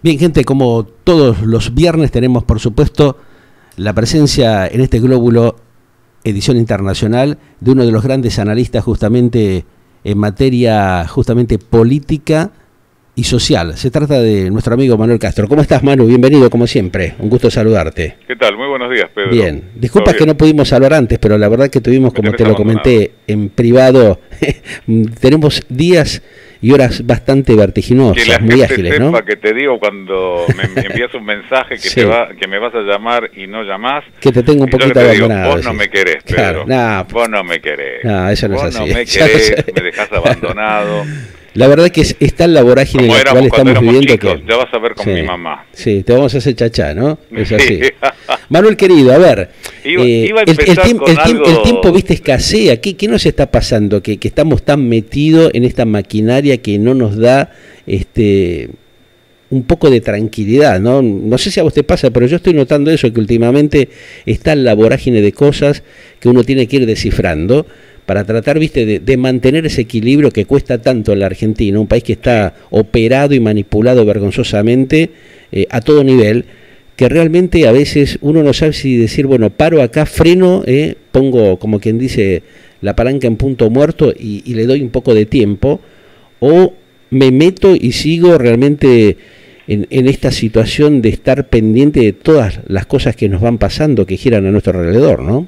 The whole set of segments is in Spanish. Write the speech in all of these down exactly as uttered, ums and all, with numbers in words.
Bien, gente, como todos los viernes tenemos, por supuesto, la presencia en este Glóbulo, edición internacional, de uno de los grandes analistas justamente en materia justamente política y social. Se trata de nuestro amigo Manuel Castro. ¿Cómo estás, Manu? Bienvenido, como siempre. Un gusto saludarte. ¿Qué tal? Muy buenos días, Pedro. Bien. Disculpa que no pudimos hablar antes, pero la verdad que tuvimos, como te lo comenté en privado, tenemos días y horas bastante vertiginosas, que la muy gente ágiles, sepa, ¿no? Que te digo cuando me envías un mensaje que, Sí. te va, que me vas a llamar y no llamás. Que te tengo un y yo poquito te digo, abandonado. vos no decís. me querés, Pedro. Claro, nah, vos no me querés. No, eso no vos es así. no me Ya lo querés, sé. me dejás abandonado. La verdad que es, está en la vorágine en Como la éramos cual cuando estamos éramos viviendo chicos, que... ya vas a ver con Sí. mi mamá. Sí, te vamos a hacer chachá, ¿no? Es Sí. así. Manuel querido, a ver, Iba- eh, iba a el, el empezar tiemp- con el, tiemp- algo- el tiempo, viste, escasea. ¿Qué, qué nos está pasando? Que, que estamos tan metidos en esta maquinaria que no nos da este un poco de tranquilidad, ¿no? No sé si a vos te pasa, pero yo estoy notando eso, que últimamente está en la vorágine de cosas que uno tiene que ir descifrando para tratar, viste, de, de mantener ese equilibrio que cuesta tanto en la Argentina, un país que está operado y manipulado vergonzosamente eh, a todo nivel, que realmente a veces uno no sabe si decir, bueno, paro acá, freno, eh, pongo, como quien dice, la palanca en punto muerto y, y le doy un poco de tiempo, o me meto y sigo realmente en, en esta situación de estar pendiente de todas las cosas que nos van pasando, que giran a nuestro alrededor, ¿no?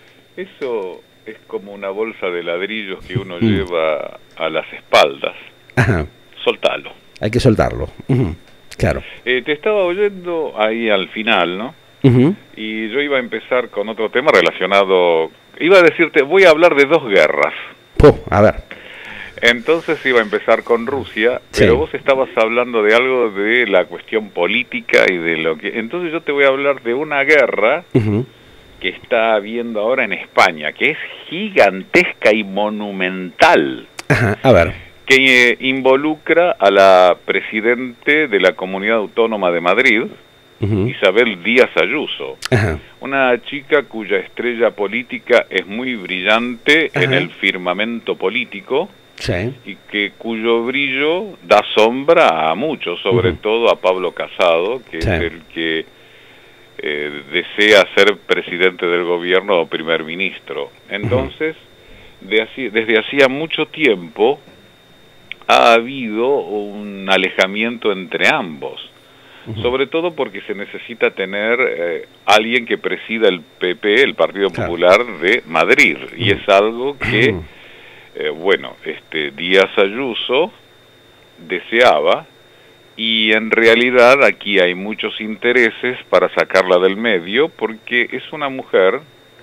Eso es como una bolsa de ladrillos que uno Mm. lleva a las espaldas. Ajá, Soltalo. hay que soltarlo. Ujú, claro. Eh, te estaba oyendo ahí al final, ¿no? Ujú, Y yo iba a empezar con otro tema relacionado... Iba a decirte, voy a hablar de dos guerras. Puh, a ver. Entonces iba a empezar con Rusia, Sí. pero vos estabas hablando de algo de la cuestión política y de lo que... Entonces yo te voy a hablar de una guerra Ujú, que está habiendo ahora en España, que es gigantesca y monumental, ajá, a ver. que eh, involucra a la presidente de la Comunidad Autónoma de Madrid, Ujú, Isabel Díaz Ayuso, ajá, una chica cuya estrella política es muy brillante en Ajá. el firmamento político sí. y que cuyo brillo da sombra a muchos, sobre Ujú. todo a Pablo Casado, que Sí. es el que eh, desea ser presidente del gobierno o primer ministro. Entonces, de así, desde hacía mucho tiempo ha habido un alejamiento entre ambos. Ujú. Sobre todo porque se necesita tener eh, alguien que presida el P P, el Partido Claro. Popular de Madrid, y Mm. es algo que, Mm. eh, bueno, este Díaz Ayuso deseaba, y en realidad aquí hay muchos intereses para sacarla del medio, porque es una mujer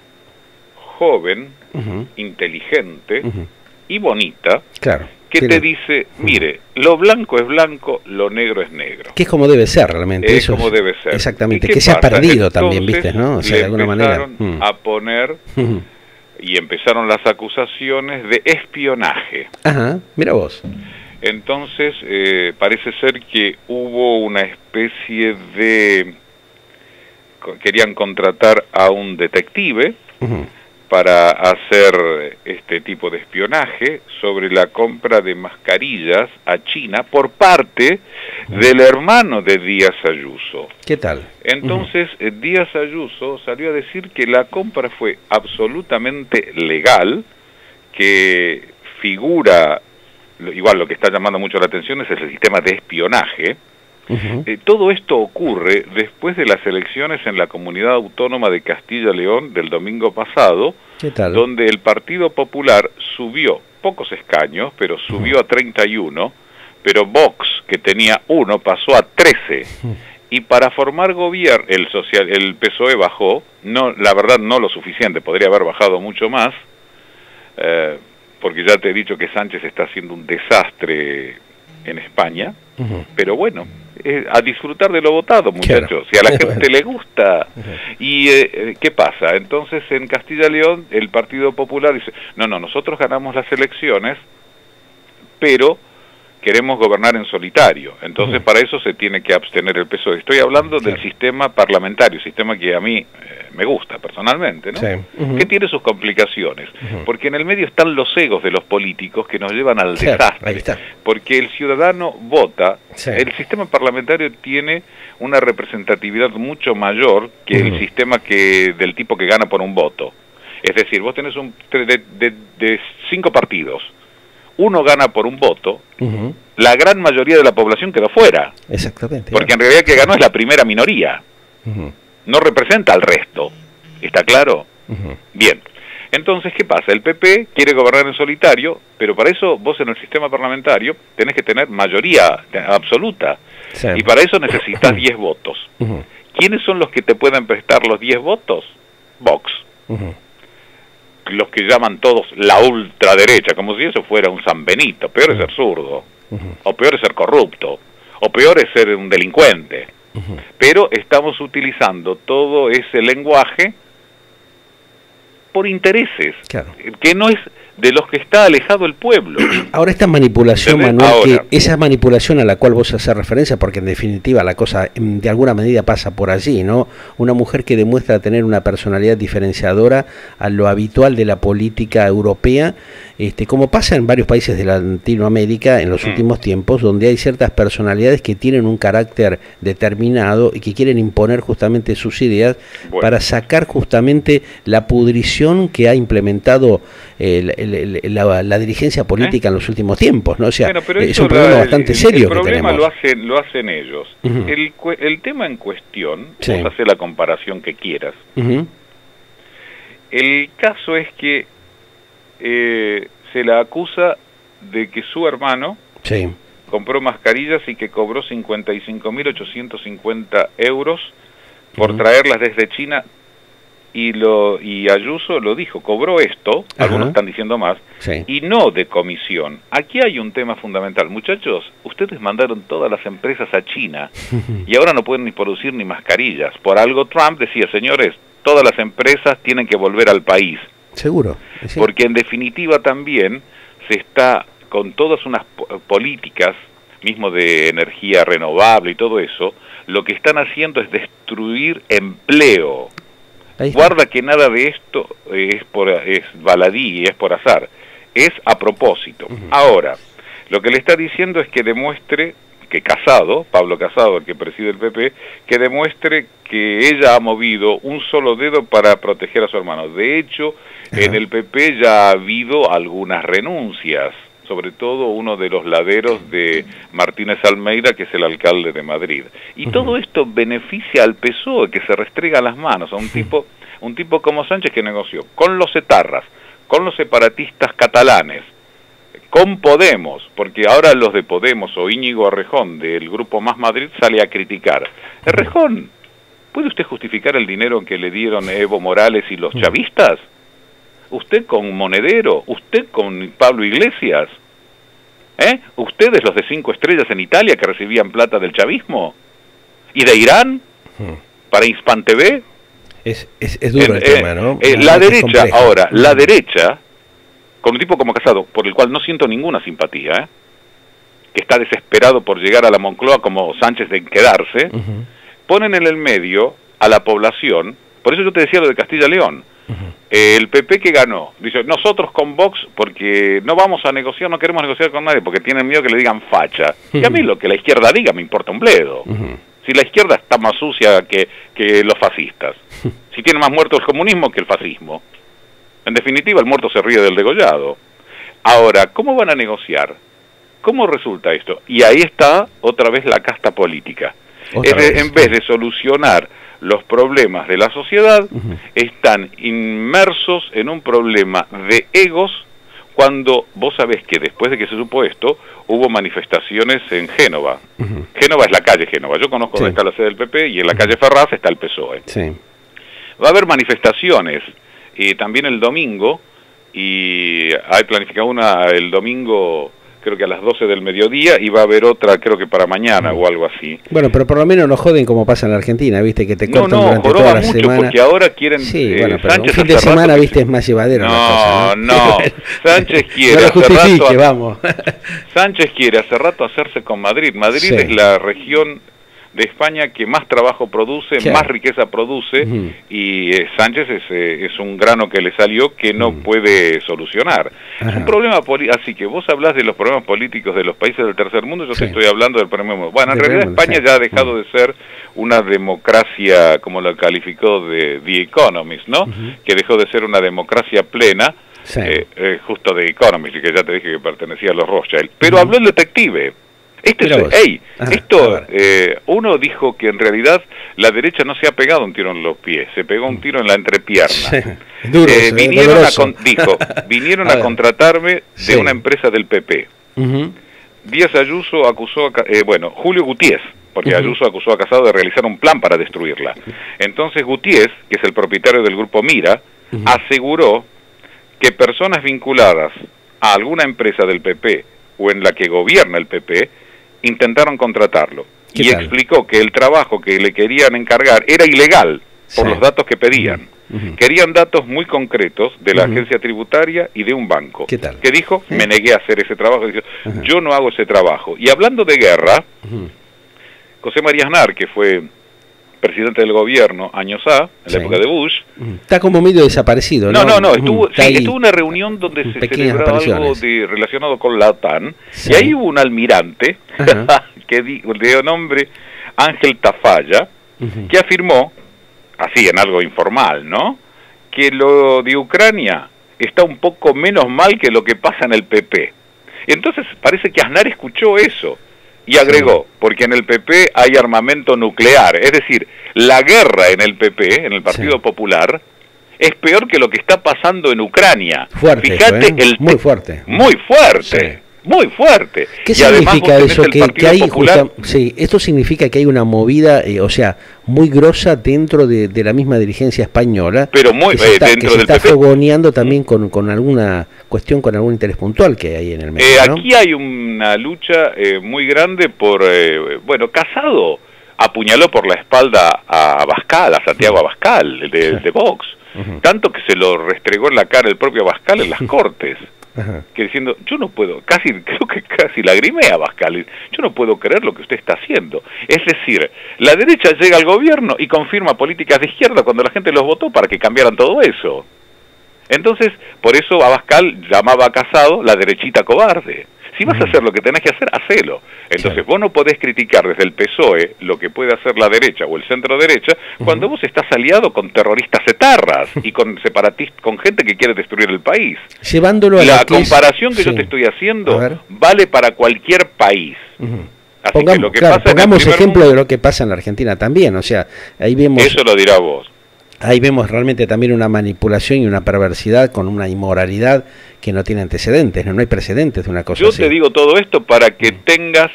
joven, Ujú, inteligente ujú, y bonita, claro. que Tiene- te dice, mire, lo blanco es blanco, lo negro es negro. Que es como debe ser realmente. Es eso como debe ser. Exactamente, ¿Y qué que se ha pasa? perdido también, Entonces, ¿viste? ¿No? O sea, le de alguna manera. empezaron Mm. a poner, Ujú. y empezaron las acusaciones de espionaje. Ajá, mira vos. Entonces, eh, parece ser que hubo una especie de... co- querían contratar a un detective Ujú, para hacer este tipo de espionaje sobre la compra de mascarillas a China por parte del hermano de Díaz Ayuso. ¿qué tal? Entonces, eh, Díaz Ayuso salió a decir que la compra fue absolutamente legal, que figura, lo- igual lo que está llamando mucho la atención es el sistema de espionaje. Ujú, Eh, todo esto ocurre después de las elecciones en la Comunidad Autónoma de Castilla-León del domingo pasado, ¿qué tal? donde el Partido Popular subió pocos escaños, pero subió a treinta y uno, pero Vox, que tenía uno, pasó a trece. Y para formar gobierno, el, social, el P S O E bajó, no, la verdad no lo suficiente, podría haber bajado mucho más, eh, porque ya te he dicho que Sánchez está haciendo un desastre en España, Ujú, pero bueno, eh, a disfrutar de lo votado, muchachos, Claro. si a la gente Bueno. le gusta. ¿Y eh, eh, qué pasa? Entonces en Castilla y León el Partido Popular dice, no, no, nosotros ganamos las elecciones, pero queremos gobernar en solitario. Entonces, Uh-huh. para eso se tiene que abstener el P S O E. Estoy hablando Claro. del sistema parlamentario, sistema que a mí eh, me gusta personalmente, ¿no? Sí. Uh-huh. Que tiene sus complicaciones, Uh-huh. porque en el medio están los egos de los políticos que nos llevan al Claro, desastre. ahí está. Porque el ciudadano vota, Sí. el sistema parlamentario tiene una representatividad mucho mayor que Uh-huh. el sistema que del tipo que gana por un voto. Es decir, vos tenés un de, de, de cinco partidos, uno gana por un voto, Uh-huh. la gran mayoría de la población quedó fuera, Exactamente. porque en realidad el que ganó es la primera minoría, Uh-huh. no representa al resto. ¿Está claro? Uh-huh. Bien. Entonces, ¿qué pasa? El P P quiere gobernar en solitario, pero para eso vos en el sistema parlamentario tenés que tener mayoría absoluta. Sí. Y para eso necesitas diez votos. Uh-huh. ¿Quiénes son los que te pueden prestar los diez votos? Vox. Uh-huh. Los que llaman todos la ultraderecha, como si eso fuera un San Benito. Peor es ser zurdo, Uh-huh. o peor es ser corrupto, o peor es ser un delincuente. Uh-huh. Pero estamos utilizando todo ese lenguaje por intereses, Claro. que no es de los que está alejado el pueblo. Ahora esta manipulación, ¿Entendés? Manuel, Ahora. que esa manipulación a la cual vos haces referencia, porque en definitiva la cosa em, de alguna medida pasa por allí, ¿no? Una mujer que demuestra tener una personalidad diferenciadora a lo habitual de la política europea, este, como pasa en varios países de Latinoamérica en los Mm. últimos tiempos, donde hay ciertas personalidades que tienen un carácter determinado y que quieren imponer justamente sus ideas Bueno. para sacar justamente la pudrición que ha implementado el, el, el, la, la dirigencia política ¿Eh? en los últimos tiempos, ¿no? O sea, Bueno, pero es eso un problema la- bastante el, serio el que problema tenemos. lo hacen, lo hacen ellos. Ujú. el, cue- el tema en cuestión, Sí. vos hacés la comparación que quieras. Ujú. El caso es que eh, se la acusa de que su hermano Sí. compró mascarillas y que cobró cincuenta y cinco mil ochocientos cincuenta euros por Ujú. traerlas desde China, y lo y Ayuso lo dijo, cobró esto, Ajá. algunos están diciendo más, Sí. y no de comisión. Aquí hay un tema fundamental. Muchachos, ustedes mandaron todas las empresas a China y ahora no pueden ni producir ni mascarillas. Por algo Trump decía, señores, todas las empresas tienen que volver al país. Seguro. Sí. Porque en definitiva también se está con todas unas po- políticas, mismo de energía renovable y todo eso, lo que están haciendo es destruir empleo. Ahí está. Guarda que nada de esto es por es baladí, es por azar, es a propósito. Ujú. Ahora, lo que le está diciendo es que demuestre que Casado, Pablo Casado, el que preside el P P, que demuestre que ella ha movido un solo dedo para proteger a su hermano. De hecho, Ajá. en el P P ya ha habido algunas renuncias, sobre todo uno de los laderos de Martínez Almeida, que es el alcalde de Madrid. Y Ujú. todo esto beneficia al P S O E, que se restrega las manos a un tipo, un tipo como Sánchez, que negoció con los etarras, con los separatistas catalanes, con Podemos, porque ahora los de Podemos o Íñigo Errejón del Grupo Más Madrid sale a criticar. Errejón, ¿puede usted justificar el dinero que le dieron Evo Morales y los chavistas? ¿Usted con Monedero? ¿Usted con Pablo Iglesias? ¿Eh? ¿Ustedes los de cinco estrellas en Italia que recibían plata del chavismo? ¿Y de Irán? Ujú. ¿Para Hispan T V? Es, es, es duro Eh, el eh, tema, ¿no? eh, Es la derecha, complejo. ahora, la Ujú. derecha, con un tipo como Casado, por el cual no siento ninguna simpatía, ¿eh? que está desesperado por llegar a la Moncloa como Sánchez de quedarse, Ujú. ponen en el medio a la población. Por eso yo te decía lo de Castilla-León. Ujú. Eh, el P P que ganó, dice, nosotros con Vox, porque no vamos a negociar, no queremos negociar con nadie, porque tienen miedo que le digan facha. Y a mí lo que la izquierda diga me importa un bledo. Ujú. Si la izquierda está más sucia que, que los fascistas. Si tiene más muertos el comunismo que el fascismo. En definitiva, el muerto se ríe del degollado. Ahora, ¿cómo van a negociar? ¿Cómo resulta esto? Y ahí está otra vez la casta política. Otra Es de- vez. en vez de solucionar los problemas de la sociedad, Ujú. están inmersos en un problema de egos, cuando vos sabés que después de que se supo esto, hubo manifestaciones en Génova. Ujú. Génova es la calle Génova. Yo conozco Sí. dónde está la sede del P P, y en la calle Ferraz está el P S O E. Sí. Va a haber manifestaciones eh, también el domingo, y hay planificado una el domingo creo que a las doce del mediodía, y va a haber otra, creo que para mañana o algo así. Bueno, pero por lo menos no joden como pasa en la Argentina, viste, que te No, cortan no, durante joroba toda la mucho semana. porque ahora quieren... Sí, eh, bueno, pero Sánchez un fin de hace rato semana, que viste, se- es más llevadero No, la cosa, ¿no? no, Sánchez quiere No lo hace justifique, rato- vamos. Sánchez quiere hace rato hacerse con Madrid. Madrid Sí. es la región de España que más trabajo produce, Claro. más riqueza produce, Ujú. y eh, Sánchez es, eh, es un grano que le salió que no Mm. puede solucionar. Es Ajá. un problema político, así que vos hablás de los problemas políticos de los países del tercer mundo, yo Sí. te estoy hablando del problema... Bueno, en Del realidad primer mundo, España sí. ya ha dejado Mm. de ser una democracia, como lo calificó de The Economist, ¿no? Ujú. Que dejó de ser una democracia plena, Sí. eh, eh, justo de Economist, y que ya te dije que pertenecía a los Rothschild. Pero Ujú. habló el detective. Este Mira es, vos. ey, Ajá, esto, a ver. eh, uno dijo que en realidad la derecha no se ha pegado un tiro en los pies, se pegó un tiro en la entrepierna. Sí. Duro, Eh, eh, vinieron a doloroso. con- dijo, vinieron A a ver. contratarme de Sí. una empresa del P P. Ujú. Díaz Ayuso acusó a, Ca- eh, bueno, Julio Gutiérrez, porque Ujú. Ayuso acusó a Casado de realizar un plan para destruirla. Entonces Gutiérrez, que es el propietario del grupo Mira, Ujú. aseguró que personas vinculadas a alguna empresa del P P o en la que gobierna el P P intentaron contratarlo. ¿Qué Y tal? explicó que el trabajo que le querían encargar era ilegal por Sí. los datos que pedían. Ujú. Querían datos muy concretos de la Ujú. agencia tributaria y de un banco. ¿Qué tal? Que dijo, ¿Eh? me negué a hacer ese trabajo. Dijo, Ajá. yo no hago ese trabajo. Y hablando de guerra, Ujú. José María Aznar, que fue presidente del gobierno años A, en Sí. la época de Bush. Ujú. Está como medio desaparecido, ¿no? No, no, no, Ujú. estuvo, Está sí, ahí. estuvo una reunión donde en se pequeñas celebraba algo apariciones. de, relacionado con la OTAN, Sí. y ahí hubo un almirante, Ajá. que di- de nombre Ángel Tafalla, Ujú. que afirmó, así en algo informal, ¿no?, que lo de Ucrania está un poco menos mal que lo que pasa en el P P. Entonces parece que Aznar escuchó eso y agregó, porque en el P P hay armamento nuclear, es decir, la guerra en el P P, en el Partido Sí. Popular, es peor que lo que está pasando en Ucrania. Fuerte Fíjate, eso, ¿eh? el Muy fuerte. muy fuerte. Sí. Muy fuerte. ¿Qué Y además significa vos tenés eso? el Que, Partido que hay Popular, justa- sí, esto significa que hay una movida, eh, o sea, muy grosa dentro de, de la misma dirigencia española, pero muy que se eh, está, que dentro se del está P P. fogoneando también con, con alguna cuestión, con algún interés puntual que hay en el medio, Eh, ¿no? aquí hay una lucha eh, muy grande por, eh, bueno, Casado apuñaló por la espalda a Abascal, a Santiago Abascal, de, de Vox, Ujú. tanto que se lo restregó en la cara el propio Abascal en las Cortes, Ajá. que diciendo, yo no puedo, casi, creo que casi lagrimé a Abascal, yo no puedo creer lo que usted está haciendo. Es decir, la derecha llega al gobierno y confirma políticas de izquierda cuando la gente los votó para que cambiaran todo eso. Entonces, por eso Abascal llamaba a Casado la derechita cobarde. Si vas a hacer lo que tenés que hacer, hacelo. Entonces, Claro. vos no podés criticar desde el P S O E lo que puede hacer la derecha o el centro derecha cuando vos estás aliado con terroristas etarras y con separatistas, con gente que quiere destruir el país. Llevándolo a La lo que es- comparación que yo sí. te estoy A haciendo ver. vale para cualquier país. Ujú. Así Pongamos, que lo que claro, pasa en el pongamos primer ejemplo mundo- de lo que pasa en la Argentina también, o sea, ahí vemos, Eso lo dirá vos. ahí vemos realmente también una manipulación y una perversidad con una inmoralidad que no tiene antecedentes, no, no hay precedentes de una cosa Yo así. te digo todo esto para que tengas,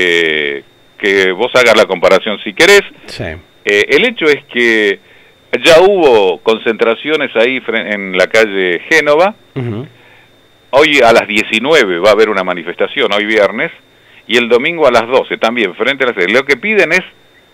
eh, que vos hagas la comparación si querés. Sí. Eh, el hecho es que ya hubo concentraciones ahí fre- en la calle Génova. Ujú. Hoy a las diecinueve va a haber una manifestación, hoy viernes, y el domingo a las doce también, frente a la sede. Lo que piden es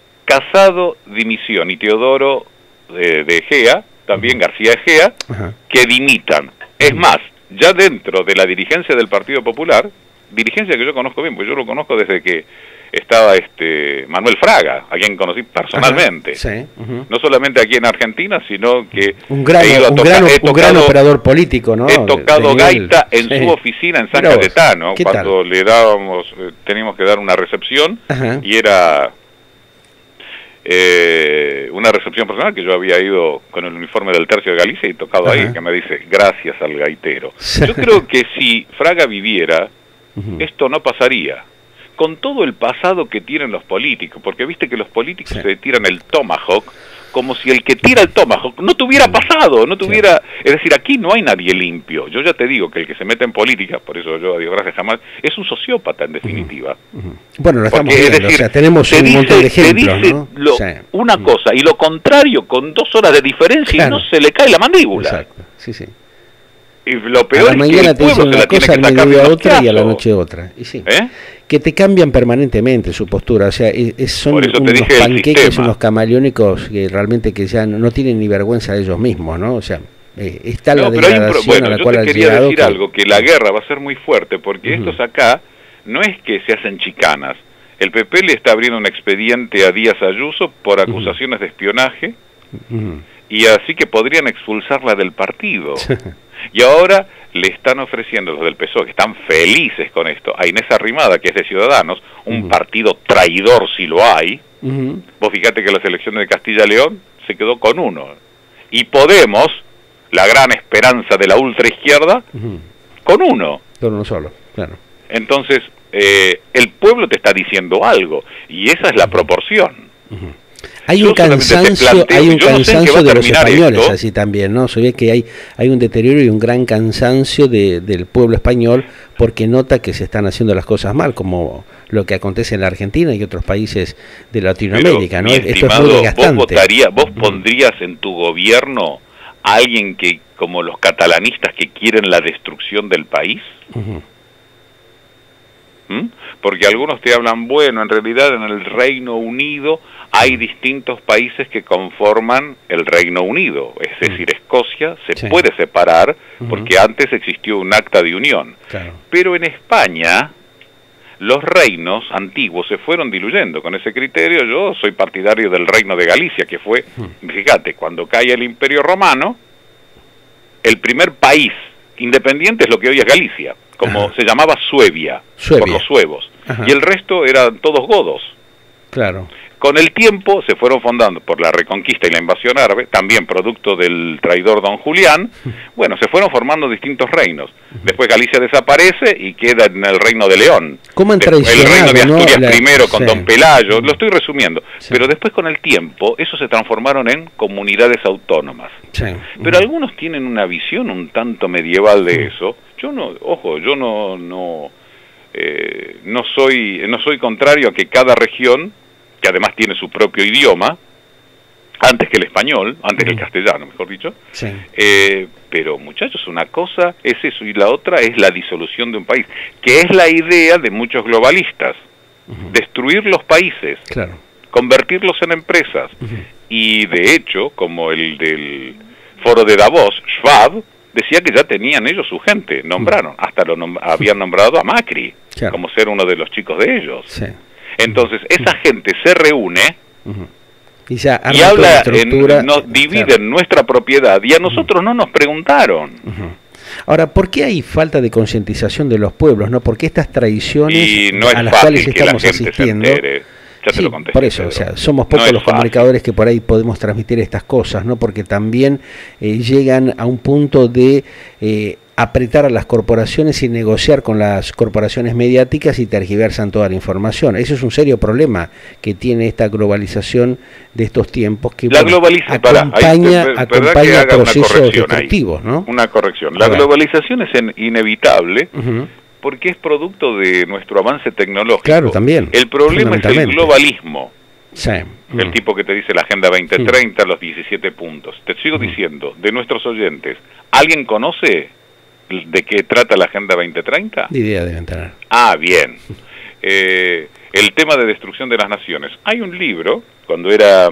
Casado dimisión y Teodoro de, de Egea, también García Egea, Ajá. que dimitan. Es más, ya dentro de la dirigencia del Partido Popular, dirigencia que yo conozco bien, porque yo lo conozco desde que estaba este Manuel Fraga, a quien conocí personalmente. Ajá. Sí. Ujú. No solamente aquí en Argentina, sino que Un gran, he ido a un tocar- gran, he un gran tocado- operador político, ¿no? He De- tocado de nivel. gaita en Sí. su oficina en San Mirá vos, Cayetano, ¿qué cuando tal? le dábamos, eh, teníamos que dar una recepción, Ajá. y era eh, una recepción personal que yo había ido con el uniforme del Tercio de Galicia y tocado Ajá. ahí, que me dice, gracias al gaitero. Sí. Yo creo que si Fraga viviera, Ujú. esto no pasaría. Con todo el pasado que tienen los políticos, porque viste que los políticos Sí. se tiran el tomahawk como si el que tira el tomahawk no tuviera pasado, no tuviera... Es decir, aquí no hay nadie limpio. Yo ya te digo que el que se mete en política, por eso yo a Dios gracias jamás, es un sociópata en definitiva. Ujú. Bueno, lo estamos Porque, es viendo, decir, o sea, tenemos te un dice- montón de te ejemplos, dice ¿no? lo- Sí. una Mm. cosa y lo contrario con dos horas de diferencia Claro. y no se le cae la mandíbula. Exacto, sí, sí. Y lo peor a la mañana es que el te dicen pueblo una se la tiene cosa, que al sacar de mediodía los otra y a la brazos. noche otra. Y sí. ¿Eh? Que te cambian permanentemente su postura, o sea, es, es- son Por eso te unos dije el panqueques, sistema. unos camaleónicos que realmente que ya no, no tienen ni vergüenza de ellos mismos, ¿no? O sea, eh, está la No, pero hay un pro- degradación bueno, a la yo cual te ha quería llegado decir que- algo, que la guerra va a ser muy fuerte, porque Ujú. estos acá no es que se hacen chicanas. El P P le está abriendo un expediente a Díaz Ayuso por acusaciones de espionaje, Ujú. y así que podrían expulsarla del partido. Y ahora le están ofreciendo los del P S O E, que están felices con esto, a Inés Arrimada, que es de Ciudadanos, un Ujú. partido traidor si lo hay. Ujú. Vos fíjate que las elecciones de Castilla-León se quedó con uno. Y Podemos, la gran esperanza de la ultraizquierda, Ujú. con uno. Con uno solo, claro. Entonces, eh, el pueblo te está diciendo algo, y esa es la proporción. Ujú. Hay Yo un solamente te cansancio, planteo hay que un yo no sé en qué va cansancio a de los terminar españoles esto. así también, ¿no? Se ve que hay, hay un deterioro y un gran cansancio de, del pueblo español porque nota que se están haciendo las cosas mal, como lo que acontece en la Argentina y otros países de Latinoamérica, Pero, ¿no? mi Esto es estimado, muy vos desgastante. votaría, vos pondrías en tu gobierno a alguien que, como los catalanistas, que quieren la destrucción del país. Ujú. ¿Mm? Porque algunos te hablan, bueno, en realidad en el Reino Unido hay distintos países que conforman el Reino Unido, es decir, Escocia se Sí. puede separar Ujú. porque antes existió un acta de unión. Claro. Pero en España los reinos antiguos se fueron diluyendo. Con ese criterio yo soy partidario del Reino de Galicia, que fue, fíjate, cuando cae el Imperio Romano, el primer país independiente es lo que hoy es Galicia, como Ajá. se llamaba Suevia, Suevia. por los suevos, Ajá. y el resto eran todos godos. Claro. Con el tiempo se fueron fundando por la reconquista y la invasión árabe, también producto del traidor Don Julián, bueno, se fueron formando distintos reinos. Después Galicia desaparece y queda en el Reino de León. ¿Cómo han Después, el traicionado, Reino de no? Asturias La- primero con sí. Don Pelayo, lo estoy resumiendo. Sí. Pero después con el tiempo, eso se transformaron en comunidades autónomas. Sí. Pero algunos tienen una visión un tanto medieval de eso. Yo no, ojo, yo no, no, eh, no soy, no soy contrario a que cada región, que además tiene su propio idioma, antes que el español, antes que el castellano, mejor dicho, Sí. eh, pero muchachos, una cosa es eso y la otra es la disolución de un país, que es la idea de muchos globalistas, Ujú. destruir los países, Claro. convertirlos en empresas. Ujú. Y de hecho, como el del foro de Davos, Schwab decía que ya tenían ellos su gente, nombraron, hasta lo nom- habían nombrado a Macri, Claro. como ser uno de los chicos de ellos. Sí. Entonces, esa gente se reúne Ujú. Y ya y arma toda la habla, estructura. en, nos dividen Claro. nuestra propiedad, y a nosotros no nos preguntaron. Ujú. Ahora, ¿por qué hay falta de concientización de los pueblos? ¿No? ¿Por qué estas tradiciones Y no es a las fácil cuales que la estamos gente se asistiendo? entere. Ya te Sí, lo contesté, por eso, Pedro. o sea, somos No pocos es los fácil. comunicadores que por ahí podemos transmitir estas cosas, ¿no? Porque también eh, llegan a un punto de eh, apretar a las corporaciones y negociar con las corporaciones mediáticas y tergiversan toda la información. Eso es un serio problema que tiene esta globalización de estos tiempos que La bueno, globalización, para, ahí, acompaña, de- verdad que acompaña haga una procesos corrección ahí. destructivos, ¿no? Una corrección. La A ver. globalización es en- inevitable Ujú. porque es producto de nuestro avance tecnológico. Claro, también, El problema es el fundamentalmente. globalismo. Sí. El Mm. tipo que te dice la Agenda veinte treinta, los diecisiete puntos. Te sigo Mm. diciendo, de nuestros oyentes, ¿alguien conoce de qué trata la Agenda veinte treinta? Ni idea deben tener. Ah, bien. Eh, el tema de destrucción de las naciones. Hay un libro, cuando era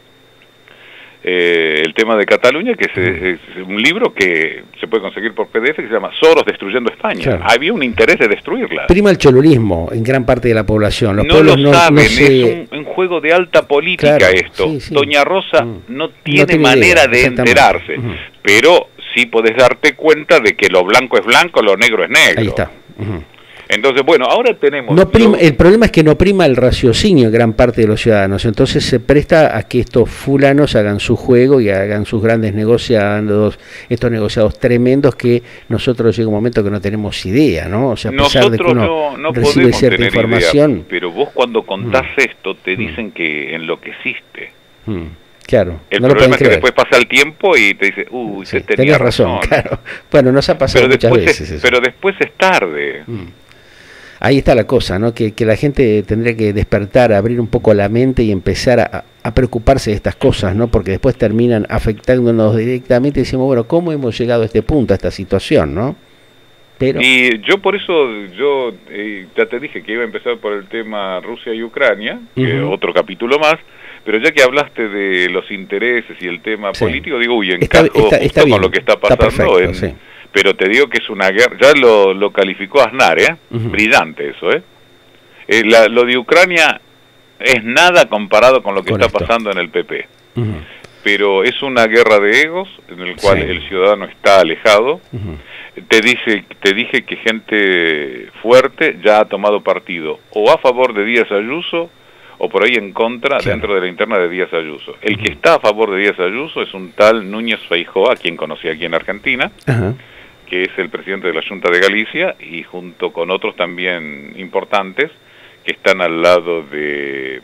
eh, el tema de Cataluña, que es, es un libro que se puede conseguir por P D F, que se llama Soros destruyendo España. Claro. Había un interés de destruirla. Prima el cholulismo en gran parte de la población. Los No pueblos lo no, saben, no se- es un, un juego de alta política Claro, esto. sí, sí. Doña Rosa Mm. no tiene tiene manera idea, de exactamente. enterarse, Ujú. pero sí podés darte cuenta de que lo blanco es blanco, lo negro es negro. Ahí está. Ujú. Entonces, bueno, ahora tenemos... No prima- lo- el problema es que no prima el raciocinio en gran parte de los ciudadanos, entonces se presta a que estos fulanos hagan su juego y hagan sus grandes negociados, estos negociados tremendos que nosotros llega un momento que no tenemos idea, ¿no? O sea, a pesar de que Nosotros uno no, no recibe podemos cierta tener información, idea, pero vos cuando contás Mm. esto te dicen que enloqueciste. mm, claro, El no lo pueden problema es que creer. después pasa el tiempo y te dice, uy, Sí, se tenía tenés razón, claro. Bueno, nos ha pasado Pero muchas después, veces es, eso. pero después es tarde. Mm. ahí está la cosa, ¿no? Que, que la gente tendría que despertar, abrir un poco la mente y empezar a, a preocuparse de estas cosas, ¿no? Porque después terminan afectándonos directamente y decimos, bueno, ¿cómo hemos llegado a este punto, a esta situación, ¿no? Pero... Y yo por eso, yo eh, ya te dije que iba a empezar por el tema Rusia y Ucrania, que uh-huh. otro capítulo más, pero ya que hablaste de los intereses y el tema sí. político, digo, uy, encajo está, está, está con lo que está pasando, está perfecto, en, sí. pero te digo que es una guerra, ya lo, lo calificó Aznar, ¿eh? Uh-huh. Brillante eso, ¿eh? eh la, lo de Ucrania es nada comparado con lo que Correcto. Está pasando en el P P. Uh-huh. Pero es una guerra de egos en el cual sí. el ciudadano está alejado. Uh-huh. Te dice, te dije que gente fuerte ya ha tomado partido o a favor de Díaz Ayuso o por ahí en contra claro. dentro de la interna de Díaz Ayuso. El uh-huh. que está a favor de Díaz Ayuso es un tal Núñez Feijóo, a quien conocí aquí en Argentina, uh-huh. que es el presidente de la Junta de Galicia, y junto con otros también importantes que están al lado de...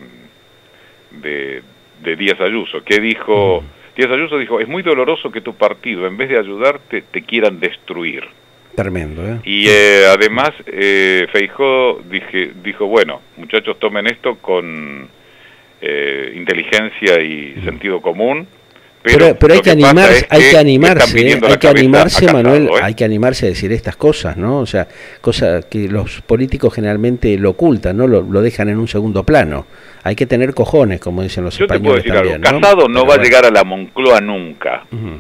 de de Díaz Ayuso, que dijo, uh-huh. Díaz Ayuso dijo, es muy doloroso que tu partido, en vez de ayudarte, te quieran destruir. Tremendo, ¿eh? Y eh, además, eh, Feijóo dije, dijo, bueno, muchachos, tomen esto con eh, inteligencia y uh-huh. sentido común, pero, pero, pero hay, que que animarse, hay que, que animarse, ¿eh? hay que animarse, casado, Manuel, ¿eh? hay que animarse a decir estas cosas, ¿no? O sea, cosas que los políticos generalmente lo ocultan, ¿no? Lo, lo dejan en un segundo plano. Hay que tener cojones, como dicen los Yo españoles te puedo decir también, algo. ¿no? Casado no pero va bueno. a llegar a la Moncloa nunca. Uh-huh.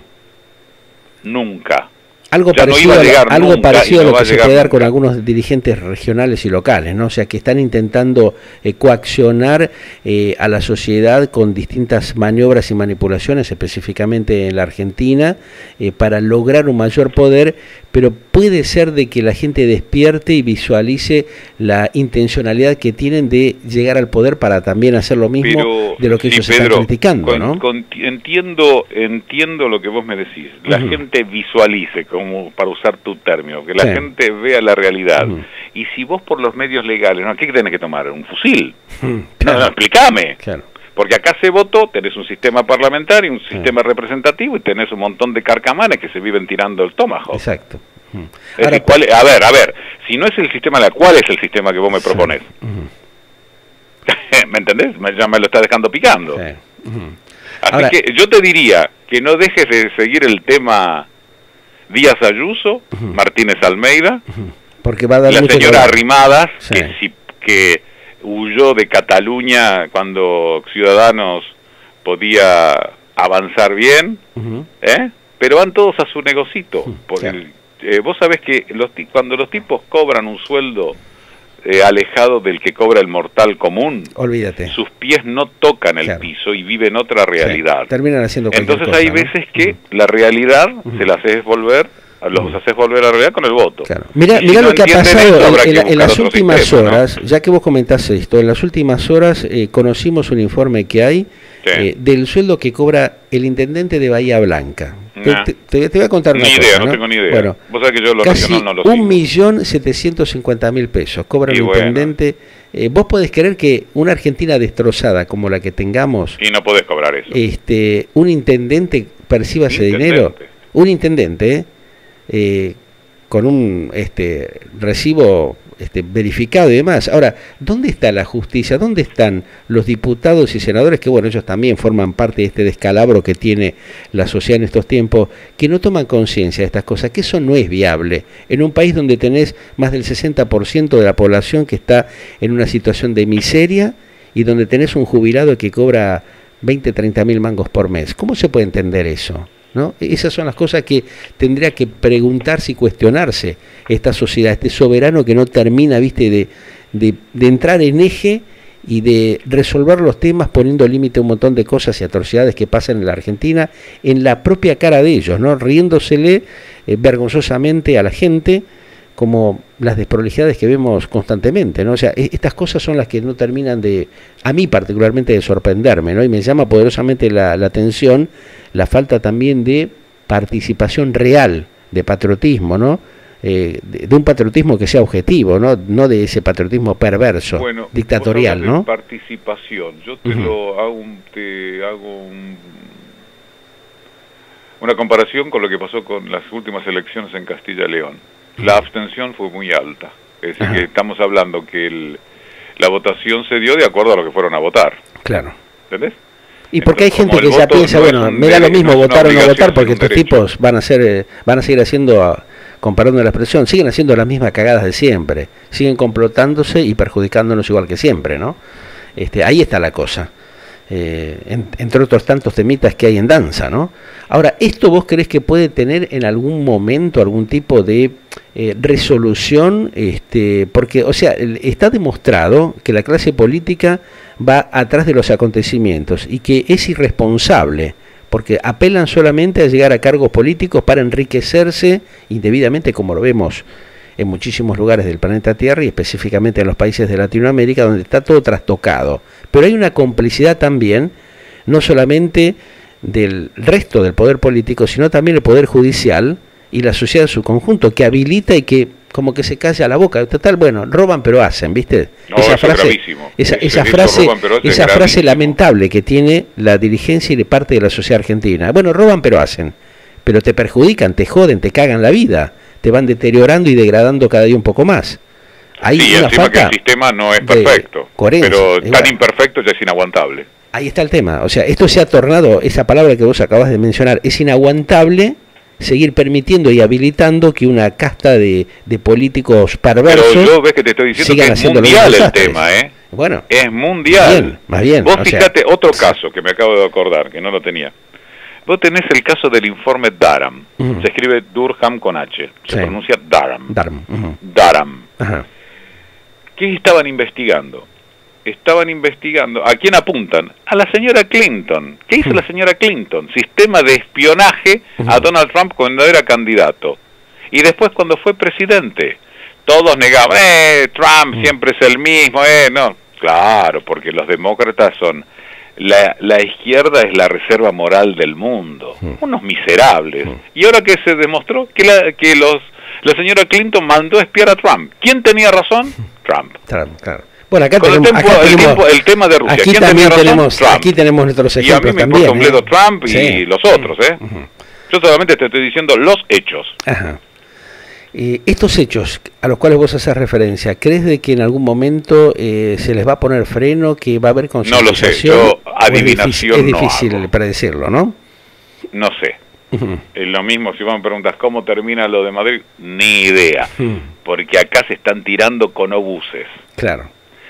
Nunca. Algo ya parecido, no a, llegar algo nunca, parecido no a lo que se puede dar nunca. con algunos dirigentes regionales y locales, ¿no? O sea, que están intentando eh, coaccionar eh, a la sociedad con distintas maniobras y manipulaciones, específicamente en la Argentina, eh, para lograr un mayor poder, pero puede ser de que la gente despierte y visualice la intencionalidad que tienen de llegar al poder para también hacer lo mismo pero, de lo que sí, ellos Pedro, están criticando, con, ¿no? Con, entiendo, entiendo lo que vos me decís. La uh-huh. gente visualice, como para usar tu término, que la sí. gente vea la realidad. Uh-huh. Y si vos por los medios legales, ¿no? ¿Qué tenés que tomar? ¿Un fusil? Uh-huh. Claro. No, no, explícame. Claro. Porque acá se votó, tenés un sistema parlamentario, un sistema sí. representativo y tenés un montón de carcamanes que se viven tirando el tomahawk. Exacto. Uh-huh. Es Ahora, decir, ¿cuál, a ver, a ver, si no es el sistema, ¿cuál es el sistema que vos me sí. proponés? Uh-huh. ¿Me entendés? Ya me lo está dejando picando. Sí. Uh-huh. Así Ahora, que yo te diría que no dejes de seguir el tema Díaz Ayuso, uh-huh. Martínez Almeida, uh-huh. porque va a dar la mucho señora valor. Arrimadas, sí. que si que huyó de Cataluña cuando Ciudadanos podía avanzar bien, uh-huh. ¿eh? Pero van todos a su negocito. Uh-huh. Por claro. el, eh, vos sabés que los, cuando los tipos cobran un sueldo eh, alejado del que cobra el mortal común, olvídate, sus pies no tocan el claro. piso y viven otra realidad. Sí. Terminan haciendo Entonces cosa, hay ¿no? veces que uh-huh. la realidad uh-huh. se la haces volver los haces volver a la realidad con el voto. Claro. Mira, si mira no lo que ha pasado esto, en, en, que en las últimas sistema, horas, ¿no? Ya que vos comentás esto, en las últimas horas eh, conocimos un informe que hay sí. eh, del sueldo que cobra el intendente de Bahía Blanca. Nah. Te, te, te voy a contar una ni cosa. Idea, ¿no? no tengo ni idea. Bueno, vos sabés que yo lo casi no lo un millón setecientos cincuenta mil pesos cobra y el bueno. intendente. Eh, vos podés creer que una Argentina destrozada como la que tengamos, y no podés cobrar eso. Este, un intendente perciba ese dinero, un intendente, eh, eh, con un este recibo este, verificado y demás. Ahora, ¿dónde está la justicia? ¿Dónde están los diputados y senadores que, bueno, ellos también forman parte de este descalabro que tiene la sociedad en estos tiempos, que no toman conciencia de estas cosas? Que eso no es viable. En un país donde tenés más del sesenta por ciento de la población que está en una situación de miseria y donde tenés un jubilado que cobra veinte, treinta mil mangos por mes. ¿Cómo se puede entender eso? ¿No? Esas son las cosas que tendría que preguntarse y cuestionarse esta sociedad, este soberano que no termina, viste, de, de, de entrar en eje y de resolver los temas poniendo límite a un montón de cosas y atrocidades que pasan en la Argentina en la propia cara de ellos, ¿no? Riéndosele eh, vergonzosamente a la gente, como las desprolijidades que vemos constantemente, ¿no? O sea, estas cosas son las que no terminan de, a mí particularmente, de sorprenderme, ¿no? Y me llama poderosamente la, la atención la falta también de participación real, de patriotismo, ¿no? Eh, de, de un patriotismo que sea objetivo, ¿no? No de ese patriotismo perverso, bueno, dictatorial, vos ¿no? De participación, yo te uh-huh. lo hago, un, te hago un, una comparación con lo que pasó con las últimas elecciones en Castilla y León. La abstención fue muy alta. Es decir, Ajá. que estamos hablando que el, la votación se dio de acuerdo a lo que fueron a votar. Claro. ¿Entendés? Y porque hay gente que ya piensa, no bueno, me da lo mismo no votar o no votar, porque estos derecho. tipos van a ser, eh, van a seguir haciendo, comparando la expresión, siguen haciendo las mismas cagadas de siempre, siguen complotándose y perjudicándonos igual que siempre, ¿no? Este, ahí está la cosa. Eh, en, entre otros tantos temitas que hay en danza, ¿no? Ahora, ¿esto vos creés que puede tener en algún momento algún tipo de eh, resolución? Este, porque, o sea, está demostrado que la clase política va atrás de los acontecimientos y que es irresponsable, porque apelan solamente a llegar a cargos políticos para enriquecerse indebidamente, como lo vemos en muchísimos lugares del planeta Tierra y específicamente en los países de Latinoamérica, donde está todo trastocado. Pero hay una complicidad también, no solamente del resto del poder político, sino también el poder judicial y la sociedad en su conjunto, que habilita y que como que se calla la boca. Total, bueno, roban pero hacen, ¿viste? No, esa eso frase, es gravísimo. esa, Ese esa dicho, frase, roban, pero hacen, esa frase gravísimo. lamentable que tiene la dirigencia y parte de la sociedad argentina. Bueno, roban pero hacen, pero te perjudican, te joden, te cagan la vida, te van deteriorando y degradando cada día un poco más. Hay sí, una encima falta que el sistema no es perfecto, pero tan igual. imperfecto ya es inaguantable. Ahí está el tema, o sea, esto se ha tornado, esa palabra que vos acabas de mencionar, es inaguantable seguir permitiendo y habilitando que una casta de, de políticos perversos pero yo ves que te estoy diciendo que es mundial el tema, ¿eh? Bueno, es mundial. Más bien, más bien, vos fíjate, sea, otro caso que me acabo de acordar, que no lo tenía. Vos tenés el caso del informe Durham. Uh-huh. Se escribe Durham con H. Se sí. pronuncia Durham. Durham. Uh-huh. Durham. Uh-huh. ¿Qué estaban investigando? Estaban investigando, ¿a quién apuntan? A la señora Clinton. ¿Qué hizo uh-huh. la señora Clinton? Sistema de espionaje uh-huh. a Donald Trump cuando era candidato. Y después cuando fue presidente. Todos negaban, eh, Trump uh-huh. siempre es el mismo, eh, no. Claro, porque los demócratas son... La, la izquierda es la reserva moral del mundo, mm. unos miserables. Mm. Y ahora que se demostró que la que los la señora Clinton mandó a espiar a Trump. ¿Quién tenía razón? Trump. Trump, claro. Bueno, acá Con tenemos, el, tiempo, acá el, tenemos tiempo, el tema de Rusia. Aquí ¿Quién también tenía tenemos, razón? Trump. Aquí tenemos nuestros ejemplos también. Y a mí me también, importa un bledo ¿eh? Trump y sí. los otros, ¿eh? Uh-huh. Yo solamente te estoy diciendo los hechos. Ajá. Eh, estos hechos a los cuales vos haces referencia, ¿crees de que en algún momento eh, se les va a poner freno, que va a haber concientización? No lo sé, yo adivinación es difícil, es difícil no predecirlo, ¿no? No sé. Uh-huh. Es lo mismo si vos me preguntas cómo termina lo de Madrid, ni idea, uh-huh. porque acá se están tirando con obuses. Claro.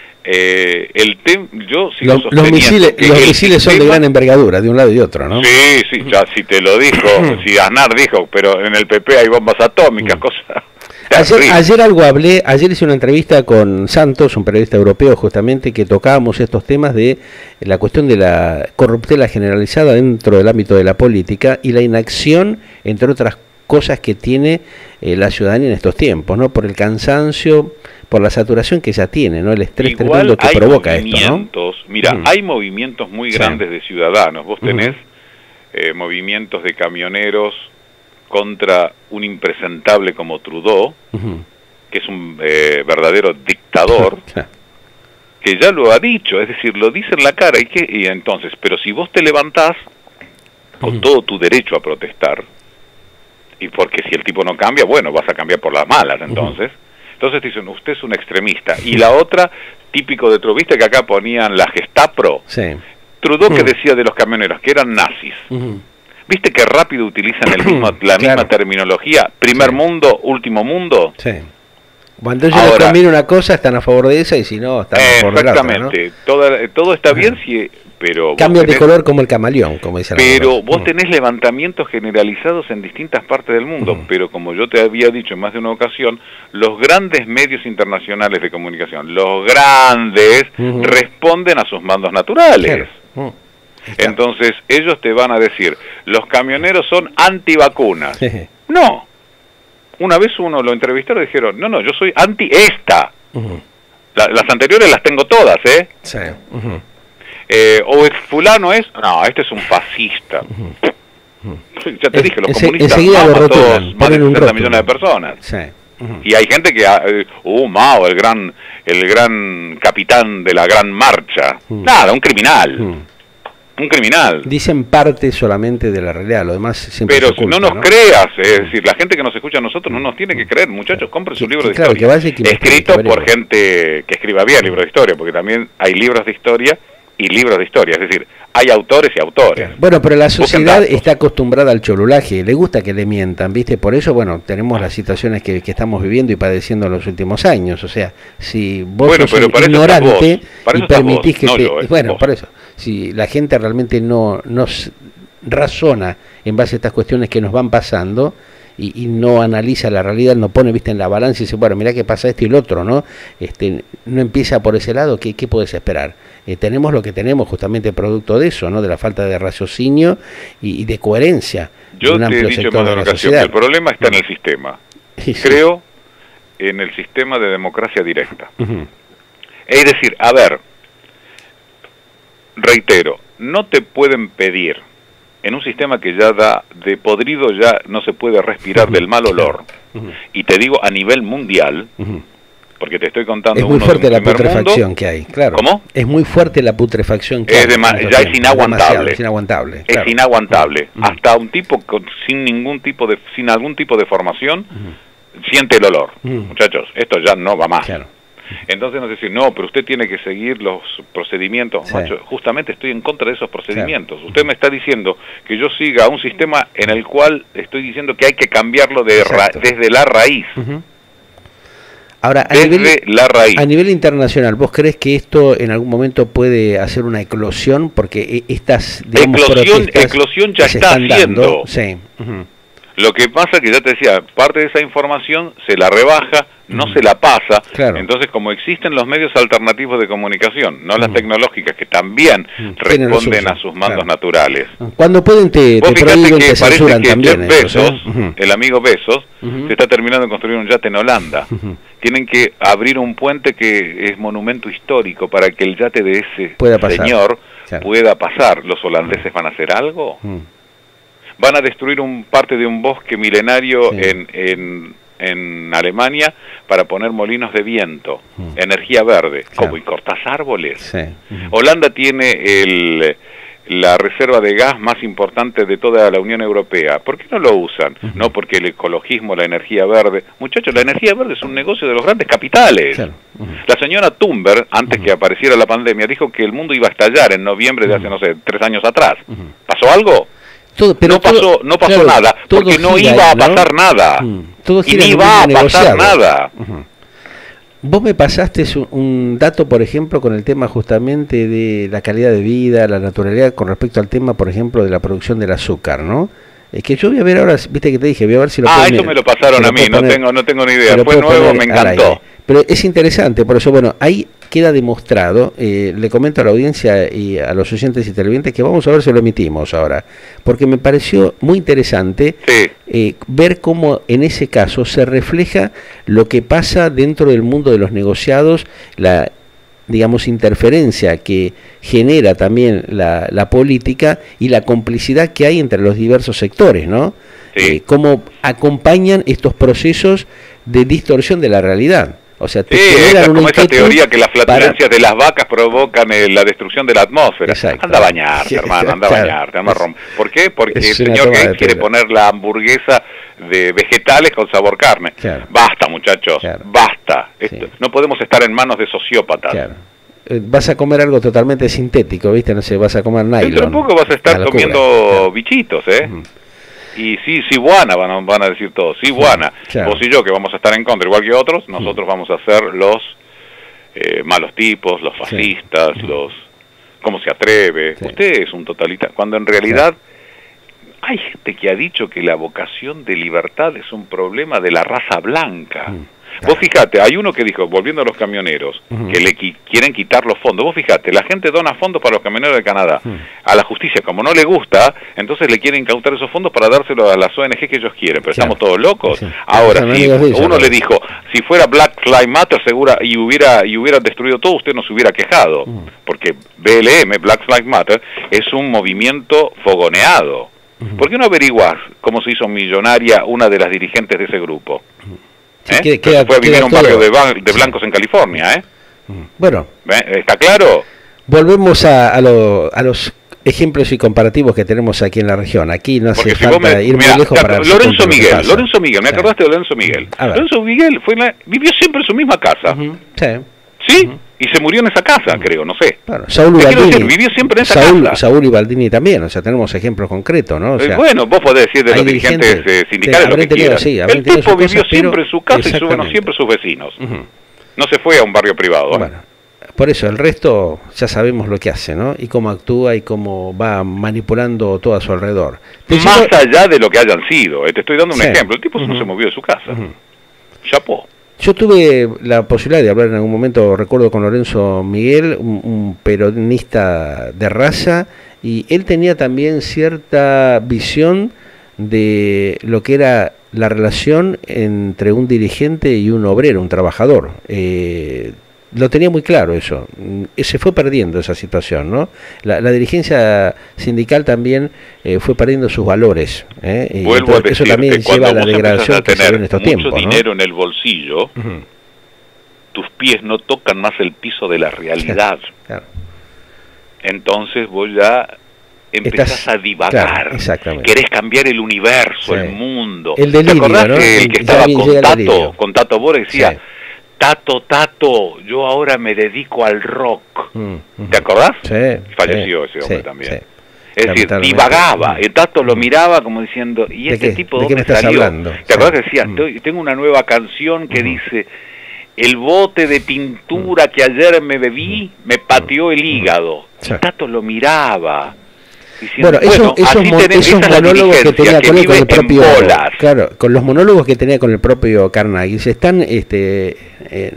Eh, el tem yo sigo los, los misiles, los misiles son de gran envergadura de un lado y otro, ¿no? Sí, sí, ya si te lo dijo, si Aznar dijo, pero en el P P hay bombas atómicas, mm. cosas. Ayer, ayer algo hablé, ayer hice una entrevista con Santos, un periodista europeo justamente, que tocábamos estos temas de la cuestión de la corruptela generalizada dentro del ámbito de la política y la inacción, entre otras cosas, que tiene eh, la ciudadanía en estos tiempos, ¿no? Por el cansancio, por la saturación que ya tiene, ¿no? El estrés tremendo que provoca esto, ¿no? Mira, mm. hay movimientos muy grandes sí. de ciudadanos. Vos tenés mm. eh, movimientos de camioneros contra un impresentable como Trudeau, mm. que es un eh, verdadero dictador, que ya lo ha dicho, es decir, lo dice en la cara. ¿Y qué? Y entonces, pero si vos te levantás con mm. todo tu derecho a protestar, y porque si el tipo no cambia, bueno, vas a cambiar por las malas, entonces... Mm. Entonces dicen, usted es un extremista. Y la otra, típico de Trudeau, viste que acá ponían la Gestapo. Sí. Trudeau uh-huh. que decía de los camioneros, que eran nazis. Uh-huh. Viste que rápido utilizan el mismo, la claro. misma terminología. Primer sí. mundo, último mundo. Sí. Cuando ellos les conviene una cosa, están a favor de esa, y si no, están a favor de la otra, ¿no? Exactamente. Todo, todo está bien si... Pero cambian tenés, de color como el camaleón, como dicen. Pero vos mm. tenés levantamientos generalizados en distintas partes del mundo, mm. pero como yo te había dicho en más de una ocasión, los grandes medios internacionales de comunicación, los grandes, mm. responden a sus mandos naturales. Claro. Mm. Entonces, ellos te van a decir, los camioneros son antivacunas. No. Una vez uno lo entrevistaron y dijeron, no, no, yo soy anti esta. Mm. La, las anteriores las tengo todas, ¿eh? Sí. Mm. Eh, o el fulano es, no, este es un fascista. Uh -huh. Ya te es, dije, los es, comunistas matan a todos, más de sesenta millones de personas. Sí. Uh -huh. Y hay gente que, uh, Mao, el gran, el gran capitán de la gran marcha. Uh -huh. Nada, un criminal. Uh -huh. Un criminal. Dicen parte solamente de la realidad, lo demás siempre Pero se oculta, no nos ¿no? creas, es decir, la gente que nos escucha a nosotros no nos tiene que creer, muchachos, compren su Que- libro que de claro, historia. que vaya y que investigue, Escrito que por averigüe. gente que escriba bien libros de historia, porque también hay libros de historia y libros de historia, es decir, hay autores y autores. Bueno, pero la Busquen sociedad datos. está acostumbrada al cholulaje, le gusta que le mientan, ¿viste? Por eso, bueno, tenemos las situaciones que, que estamos viviendo y padeciendo en los últimos años. O sea, si vos Bueno, sos pero un para eso ignorante estás vos, para y eso estás permitís vos, que no te... yo, eh, bueno, vos. por eso, si la gente realmente no, no s- razona en base a estas cuestiones que nos van pasando... Y, y no analiza la realidad, no pone viste en la balanza y dice, bueno, mirá que pasa esto y lo otro, ¿no? Este, no empieza por ese lado, ¿qué, qué puedes esperar? Eh, tenemos lo que tenemos justamente producto de eso, ¿no? De la falta de raciocinio y, y de coherencia de Yo un te he amplio dicho en sector más de de una la ocasión sociedad. que el problema está en el sistema. Sí, sí. Creo en el sistema de democracia directa. Ujú. Es decir, a ver, reitero, no te pueden pedir en un sistema que ya da de podrido, ya no se puede respirar del mal olor, Ujú. y te digo a nivel mundial, Ujú. porque te estoy contando Es muy uno fuerte de la un primer putrefacción mundo, que hay, claro. ¿Cómo? Es muy fuerte la putrefacción que Es hay. dema- al mismo ya es tiempo, inaguantable. demasiado, es inaguantable. es claro. inaguantable. Ujú. Hasta un tipo con, sin ningún tipo de, sin algún tipo de formación, siente el olor. Ujú. Muchachos, esto ya no va más. Claro. Entonces nos dicen, no, pero usted tiene que seguir los procedimientos. Sí. Macho, justamente estoy en contra de esos procedimientos. Usted me está diciendo que yo siga un sistema en el cual estoy diciendo que hay que cambiarlo de ra- Exacto. desde la raíz. Ujú. Ahora, a Desde nivel, la raíz. a nivel internacional, ¿vos crees que esto en algún momento puede hacer una eclosión? Porque e- estas, digamos, Eclosión, protestas eclosión ya que se está están dando, haciendo. sí, ujú, Lo que pasa que ya te decía, parte de esa información se la rebaja, no se la pasa. Claro. Entonces, como existen los medios alternativos de comunicación, no las Ujú. tecnológicas, que también Ujú. Tienen lo responden suyo, a sus mandos claro. naturales. Cuando pueden te, Vos te fíjate prohíben, que te parece censuran que también. Jeff eso, Bezos, ¿eh? Ujú. el amigo Bezos, Ujú. se está terminando de construir un yate en Holanda. Ujú. Tienen que abrir un puente que es monumento histórico para que el yate de ese Pueda pasar. señor Claro. pueda pasar. ¿Los holandeses van a hacer algo? Ujú. Van a destruir un parte de un bosque milenario Sí. en, en, en Alemania para poner molinos de viento, Mm. energía verde. Claro. ¿Cómo? ¿Y cortás árboles? Sí. Ujú. Holanda tiene el, la reserva de gas más importante de toda la Unión Europea. ¿Por qué no lo usan? Ujú. No porque el ecologismo, la energía verde. Muchachos, la energía verde es un negocio de los grandes capitales. Claro. Ujú. La señora Thunberg, antes Ujú. que apareciera la pandemia, dijo que el mundo iba a estallar en noviembre de hace, no sé, tres años atrás. Ujú. ¿Pasó algo? Todo- pero no pasó, todo- no pasó claro, nada, todo porque no gira iba ahí, a ¿no? pasar nada. Mm. Todo Y gira en ni un va a mundo pasar negociado. nada. Ujú. Vos me pasaste un, un dato, por ejemplo, con el tema justamente de la calidad de vida, la naturalidad, con respecto al tema, por ejemplo, de la producción del azúcar, ¿no? Es que yo voy a ver ahora, viste que te dije, voy a ver si lo Ah, puedo- eso me lo pasaron si lo a mí, puedo no poner- tengo, no tengo ni si idea. lo Fue puedo nuevo, poner me al encantó. aire. Pero es interesante, por eso, bueno, ahí queda demostrado, eh, le comento a la audiencia y a los oyentes y televidentes que vamos a ver si lo emitimos ahora, porque me pareció muy interesante Sí, eh, ver cómo en ese caso se refleja lo que pasa dentro del mundo de los negociados, la digamos interferencia que genera también la, la política y la complicidad que hay entre los diversos sectores, ¿no? Sí. Eh, cómo acompañan estos procesos de distorsión de la realidad. O sea, te sí, generan esa, una como esa inquietud teoría que las para- flatulencias de las vacas provocan eh, la destrucción de la atmósfera. Exacto. Anda a bañarte, hermano, anda a Claro. bañarte. Anda a rom- ¿Por qué? Porque Es el una señor toma de Gates quiere pelo. poner la hamburguesa de vegetales con sabor carne. Claro. Basta, muchachos, Claro. basta. Esto- Sí. No podemos estar en manos de sociópatas. Claro. Eh, Vas a comer algo totalmente sintético, ¿viste? No sé, vas a comer nylon. Dentro de poco vas a estar Una locura. comiendo Claro. bichitos, ¿eh? Ujú. Y sí, sí, buena, van a, van a decir todos, sí, buena. Claro. Vos y yo, que vamos a estar en contra, igual que otros, nosotros vamos a ser los eh, malos tipos, los fascistas, Sí. los... ¿Cómo se atreve? Sí. Usted es un totalitario. Cuando en realidad hay gente que ha dicho que la vocación de libertad es un problema de la raza blanca. Mm. Vos fijate, hay uno que dijo, volviendo a los camioneros, Ujú. que le qui- quieren quitar los fondos. Vos fijate, la gente dona fondos para los camioneros de Canadá. Mm. A la justicia, como no le gusta, entonces le quieren incautar esos fondos para dárselo a las O N G que ellos quieren. Pero Claro. estamos todos locos. Sí. Ahora, Son si amigos de ellos, uno ¿no? le dijo, si fuera Black Lives Matter segura, y hubiera y hubiera destruido todo, usted no se hubiera quejado. Mm. Porque B L M, Black Lives Matter, es un movimiento fogoneado. Ujú. ¿Por qué no averiguás cómo se hizo millonaria una de las dirigentes de ese grupo? Sí, ¿Eh? queda- Pero se fue a vivir queda a un barrio todo- de, ba- de Sí. blancos en California, ¿eh? Mm. Bueno, ¿Ve? ¿Está claro? volvemos a, a, lo- a los ejemplos y comparativos que tenemos aquí en la región. Aquí no hace Porque si falta vos me, ir mirá, muy lejos para... Lorenzo Miguel, Lorenzo Miguel, me Sí. acordaste de Lorenzo Miguel. Lorenzo Miguel fue la, vivió siempre en su misma casa. Uh-huh. Sí. ¿Sí? Uh-huh. Y se murió en esa casa, uh-huh. creo, no sé. Claro, Saúl Decir, Baldini, vivió siempre en esa Saúl, casa. Saúl y Baldini también, o sea, tenemos ejemplos concretos, ¿no? O sea, eh, bueno, vos podés decir de los dirigentes eh, sindicales lo que quieras. Sí, el tipo vivió cosas, siempre en su casa y bueno, siempre sus vecinos. Uh-huh. No se fue a un barrio privado. ¿eh? Bueno, por eso, el resto ya sabemos lo que hace, ¿no? Y cómo actúa y cómo va manipulando todo a su alrededor. Te Más llevo... allá de lo que hayan sido. Eh, te estoy dando un sí. ejemplo. El tipo uh-huh. no se movió de su casa. Uh-huh. Chapó. Yo tuve la posibilidad de hablar en algún momento, recuerdo, con Lorenzo Miguel, un, un peronista de raza, y él tenía también cierta visión de lo que era la relación entre un dirigente y un obrero, un trabajador. Eh, lo tenía muy claro eso. Se fue perdiendo esa situación, ¿no? La, la dirigencia sindical también eh, fue perdiendo sus valores. ¿eh? Y Vuelvo entonces, a eso también lleva a la degradación a que se ve en estos mucho tiempos. dinero ¿no? en el bolsillo, uh-huh. tus pies no tocan más el piso de la realidad. Claro. Entonces vos ya empezás Estás, a divagar, claro, querés cambiar el universo, sí. el mundo. El delirio, ¿te acordás ¿no? que el que estaba con Tato, con Tato Bora decía, sí. Tato, Tato, yo ahora me dedico al rock? Mm, uh-huh. ¿Te acordás? Sí. Falleció sí, ese hombre sí, también. Sí. Es decir, divagaba, y Tato lo miraba como diciendo, ¿y este qué? tipo ¿De dónde qué me estás salió? hablando? ¿Te acordás sí. que decía, Estoy, tengo una nueva canción que uh-huh. dice, el bote de pintura uh-huh. que ayer me bebí me pateó el hígado? Sí. Y Tato lo miraba. Diciendo, bueno, eso, bueno esos, mon, tenés, esos monólogos que tenía que con, él, con el propio, bolas. claro, con los monólogos que tenía con el propio Carnegie, se están este, eh,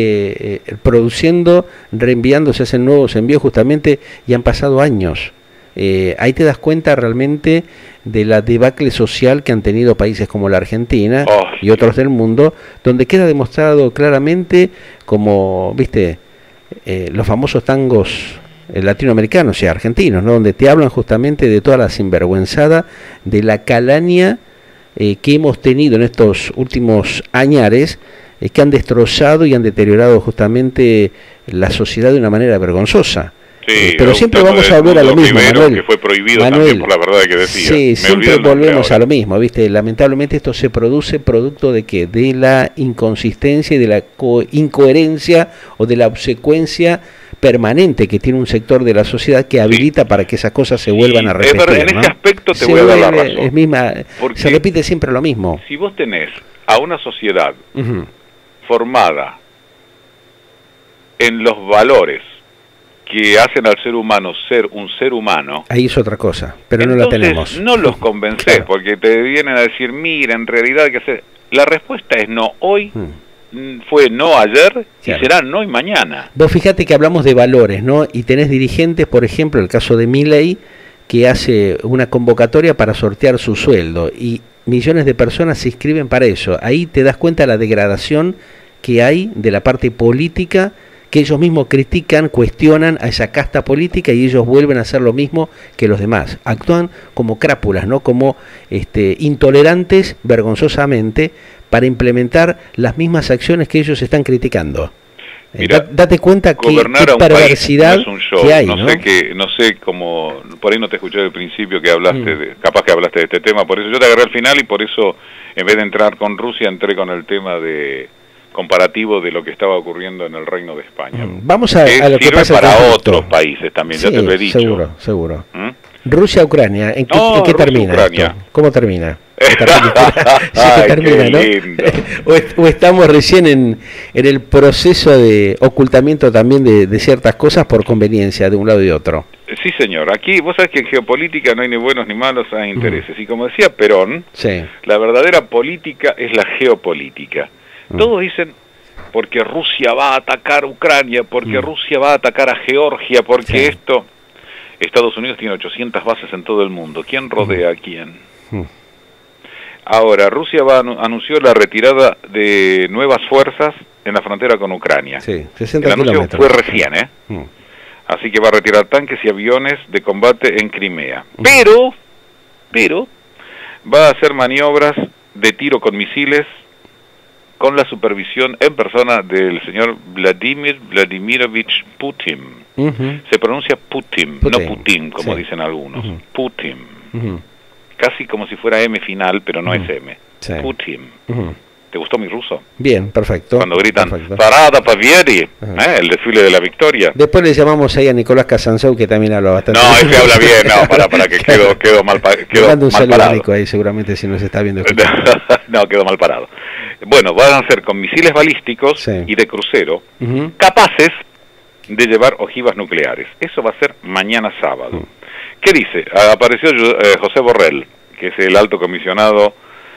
reproduciendo, eh, reenviando, se hacen nuevos envíos justamente y han pasado años. Eh, ahí te das cuenta realmente de la debacle social que han tenido países como la Argentina oh, y otros del mundo, donde queda demostrado claramente como, viste, eh, los famosos tangos latinoamericanos y argentinos, ¿no? Donde te hablan justamente de toda la sinvergüenzada, de la calaña eh, que hemos tenido en estos últimos añares, eh, que han destrozado y han deteriorado justamente la sociedad de una manera vergonzosa. Sí, eh, pero siempre vamos a volver a lo mismo, Manuel. Que fue prohibido Manuel, también por la verdad que decía. Sí, Me siempre volvemos a lo mismo, ¿viste? Lamentablemente esto se produce producto de que de la inconsistencia y de la co incoherencia o de la obsecuencia permanente que tiene un sector de la sociedad que habilita sí. para que esas cosas se vuelvan sí, a repetir. Es verdad, en ¿no? ese aspecto te se voy a dar la razón. Es misma, se repite siempre lo mismo. Si vos tenés a una sociedad uh-huh. formada en los valores que hacen al ser humano ser un ser humano, ahí es otra cosa, pero no la tenemos. No los convencés, claro. porque te vienen a decir, mira, en realidad hay que hacer. La respuesta es no hoy. Uh-huh. Fue no ayer claro. y será no y mañana. Vos fíjate que hablamos de valores, ¿no? Y tenés dirigentes, por ejemplo, el caso de Milei, que hace una convocatoria para sortear su sueldo y millones de personas se inscriben para eso. Ahí te das cuenta de la degradación que hay de la parte política, que ellos mismos critican, cuestionan a esa casta política y ellos vuelven a hacer lo mismo que los demás. Actúan como crápulas, ¿no? Como este, intolerantes, vergonzosamente, para implementar las mismas acciones que ellos están criticando. Mirá, da, date cuenta que qué perversidad no es un show, que hay, no, ¿no? sé que, no sé cómo, por ahí no te escuché al principio que hablaste, mm. de, capaz que hablaste de este tema, por eso yo te agarré al final y por eso en vez de entrar con Rusia entré con el tema de comparativo de lo que estaba ocurriendo en el Reino de España. Mm. Vamos a, que a lo que sirve pasa para conflicto. Otros países también, sí, ya te lo he dicho. Seguro, seguro. ¿Mm? Rusia-Ucrania, ¿en qué, no, ¿en qué Rusia, termina Ucrania. esto? ¿Cómo termina? sí que termina, ¿no? o, est o estamos recién en, en el proceso de ocultamiento también de, de ciertas cosas por conveniencia de un lado y otro. Sí, señor. Aquí vos sabés que en geopolítica no hay ni buenos ni malos, hay intereses. Mm. Y como decía Perón, sí. la verdadera política es la geopolítica. Mm. Todos dicen, porque Rusia va a atacar Ucrania, porque mm. Rusia va a atacar a Georgia, porque sí. esto... Estados Unidos tiene ochocientas bases en todo el mundo. ¿Quién rodea a quién? Mm. Ahora, Rusia va anunció la retirada de nuevas fuerzas en la frontera con Ucrania. Sí, sesenta el anuncio kilómetros. fue recién, ¿eh? Mm. Así que va a retirar tanques y aviones de combate en Crimea. Mm. Pero, pero, va a hacer maniobras de tiro con misiles con la supervisión en persona del señor Vladimir Vladimirovich Putin. Uh-huh. Se pronuncia Putin, Putin, no Putin, como sí. dicen algunos. Uh-huh. Putin. Uh-huh. Casi como si fuera M final, pero no uh-huh. es M. Sí. Putin. Uh-huh. ¿Te gustó mi ruso? Bien, perfecto. Cuando gritan, perfecto. Parada Pavieri, uh-huh. ¿eh? El desfile de la victoria. Después le llamamos ahí a Nicolás Casansou, que también habla bastante. No, ese habla bien, no, para, para que quedó, quedó mal, quedó mando un mal saludo parado. a Nico ahí, seguramente si nos está viendo. No, quedó mal parado. Bueno, van a ser con misiles balísticos sí. y de crucero, uh-huh. capaces de llevar ojivas nucleares. Eso va a ser mañana sábado. Uh-huh. ¿Qué dice? Apareció eh, José Borrell, que es el alto comisionado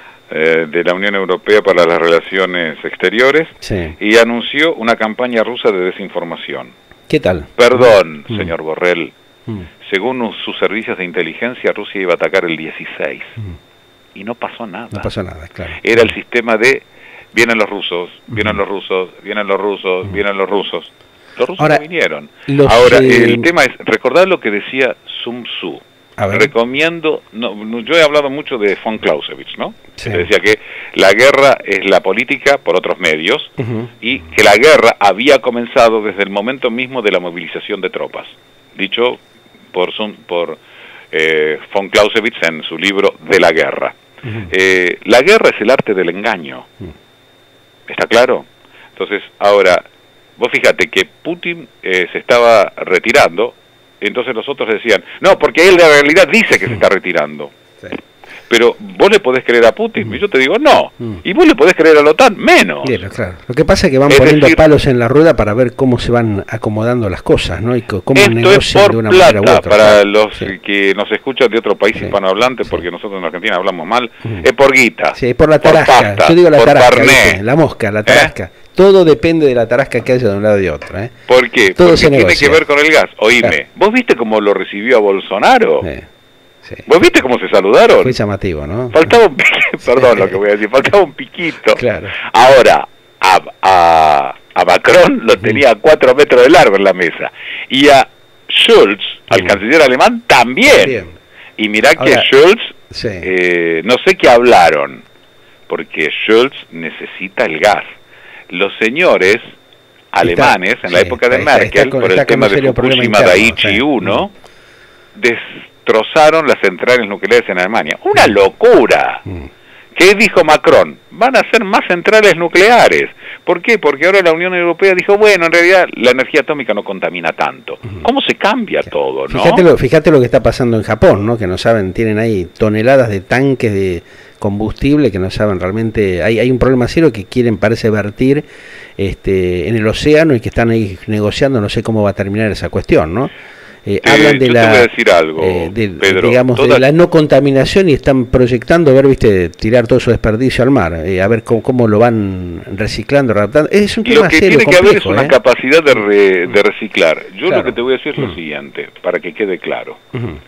eh, de la Unión Europea para las Relaciones Exteriores, sí. y anunció una campaña rusa de desinformación. ¿Qué tal? Perdón, uh-huh. señor Borrell. Uh-huh. Según sus servicios de inteligencia, Rusia iba a atacar el dieciséis. Uh-huh. Y no pasó nada. No pasó nada, claro. Era el sistema de vienen los rusos, vienen uh-huh. los rusos, vienen los rusos, uh-huh. vienen los rusos. Los rusos Ahora, no vinieron. Ahora, eh... el tema es, recordad lo que decía Sun Tzu. Recomiendo, no, yo he hablado mucho de von Clausewitz, ¿no? Sí. Que decía que la guerra es la política por otros medios, uh-huh. y que la guerra había comenzado desde el momento mismo de la movilización de tropas. Dicho por, Sun, por eh, von Clausewitz en su libro De la guerra. Uh-huh. eh, la guerra es el arte del engaño. Uh-huh. ¿Está claro? Entonces, ahora, vos fíjate que Putin eh, se estaba retirando. Entonces los otros decían, no, porque él de realidad dice que se está retirando. Sí. Pero vos le podés creer a Putin, mm. y yo te digo, no. Mm. Y vos le podés creer a la OTAN, menos. Bien, claro. Lo que pasa es que van es poniendo decir, palos en la rueda para ver cómo se van acomodando las cosas, ¿no? Y cómo esto negocian es por de una plata, manera u otra. Para claro. los sí. que nos escuchan de otro país sí. hispanohablante, porque sí. nosotros en Argentina hablamos mal, mm. es por guita. Sí, es por la tarasca. Por pasta, yo digo la por tarasca, parné. La mosca, la tarasca. ¿Eh? Todo depende de la tarasca que haya de un lado y de otro. ¿eh? ¿Por qué? Todo Porque se tiene negocia. que ver con el gas. Oíme, claro. ¿Vos viste cómo lo recibió a Bolsonaro? Sí. Sí. ¿Vos viste cómo se saludaron? Fue llamativo, ¿no? Faltaba un piquito, perdón sí. lo que voy a decir, faltaba un piquito. Claro. Ahora, a, a, a Macron lo tenía a cuatro metros de largo en la mesa. Y a Schulz, al mm. canciller alemán, también. también. Y mirá que Ahora, Schulz, sí. eh, no sé qué hablaron, porque Schulz necesita el gas. Los señores alemanes, está, en la sí, época de está, Merkel, está con, por el tema de Fukushima Daiichi uno, sí. destrozaron las centrales nucleares en Alemania. ¡Una locura! Mm. ¿Qué dijo Macron? Van a ser más centrales nucleares. ¿Por qué? Porque ahora la Unión Europea dijo, bueno, en realidad la energía atómica no contamina tanto. Mm. ¿Cómo se cambia sí. todo, no? Fíjate lo, fíjate lo que está pasando en Japón, ¿no? Que no saben, tienen ahí toneladas de tanques de combustible que no saben realmente, hay, hay un problema serio que quieren, parece, vertir este, en el océano y que están ahí negociando, no sé cómo va a terminar esa cuestión, ¿no? Eh, eh, hablan de yo la, te voy a decir algo, eh, de, Pedro, digamos, toda... de la no contaminación y están proyectando, a ver, viste, tirar todo su desperdicio al mar, eh, a ver cómo, cómo lo van reciclando, adaptando. Es un tema lo que serio, tiene complejo, que haber es una ¿eh? capacidad de, re, de reciclar. Yo claro. lo que te voy a decir es lo uh-huh. siguiente, para que quede claro. Uh-huh.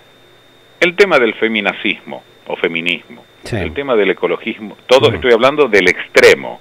El tema del feminacismo o feminismo, sí. el tema del ecologismo, todo uh-huh. estoy hablando del extremo.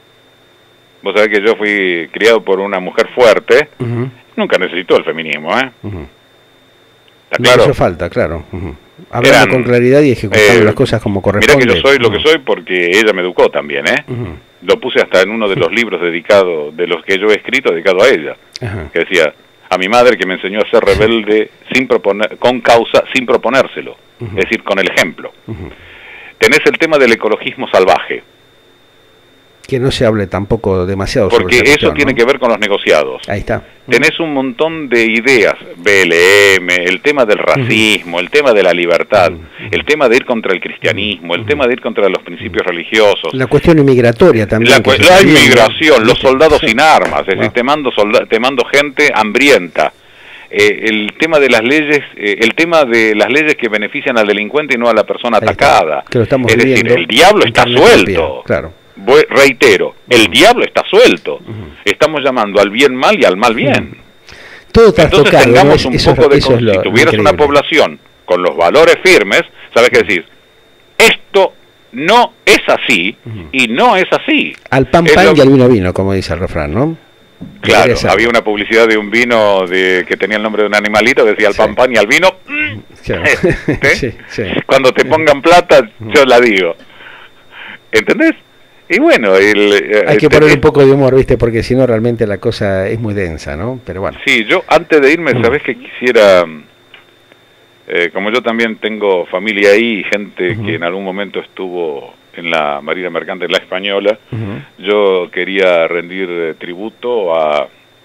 Vos sabés que yo fui criado por una mujer fuerte, uh-huh. nunca necesitó el feminismo, ¿eh? Uh-huh. ¿Está claro? No hizo falta, claro. Uh-huh. Hablando Eran, con claridad y ejecutando eh, las cosas como corresponde. Mirá que yo soy lo uh-huh. que soy porque ella me educó también, ¿eh? Uh-huh. Lo puse hasta en uno de los libros dedicados, de los que yo he escrito, dedicado a ella. Uh-huh. Que decía, a mi madre que me enseñó a ser rebelde sin proponer, con causa, sin proponérselo. Uh-huh. Es decir, con el ejemplo. Uh-huh. Tenés el tema del ecologismo salvaje. Que no se hable tampoco demasiado porque sobre esa eso cuestión, tiene ¿no? que ver con los negociados. Ahí está. Tenés un montón de ideas, B L M, el tema del racismo, uh-huh. el tema de la libertad, uh-huh. el tema de ir contra el cristianismo, el uh-huh. tema de ir contra los principios uh-huh. religiosos. La cuestión inmigratoria también. La, la inmigración, los soldados sí. sin armas, es wow. decir, te mando, solda te mando gente hambrienta. Eh, el tema de las leyes, eh, el tema de las leyes que benefician al delincuente y no a la persona atacada. Que lo estamos es decir, el diablo está suelto. Claro. Voy, reitero, el uh-huh. diablo está suelto. Uh-huh. Estamos llamando al bien mal y al mal bien. Uh-huh. Todo está Entonces tocado, tengamos ¿no? un eso, poco de... eso Si tuvieras increíble. Una población con los valores firmes, ¿sabes qué decir? Esto no es así uh-huh. y no es así. Al pan es pan lo... y al vino vino, como dice el refrán, ¿no? Claro, había una publicidad de un vino de que tenía el nombre de un animalito que decía al sí. pan pan y al vino. Claro. ¿Eh? sí, sí. Cuando te pongan plata, yo la digo. ¿Entendés? Y bueno, el, hay que el, poner el, un poco de humor, ¿viste? Porque si no realmente la cosa es muy densa, ¿no? Pero bueno. Sí, yo antes de irme, ¿sabés que quisiera? Eh, como yo también tengo familia ahí, gente uh-huh. que en algún momento estuvo en la Marina Mercante, en la Española, uh-huh. yo quería rendir eh, tributo a,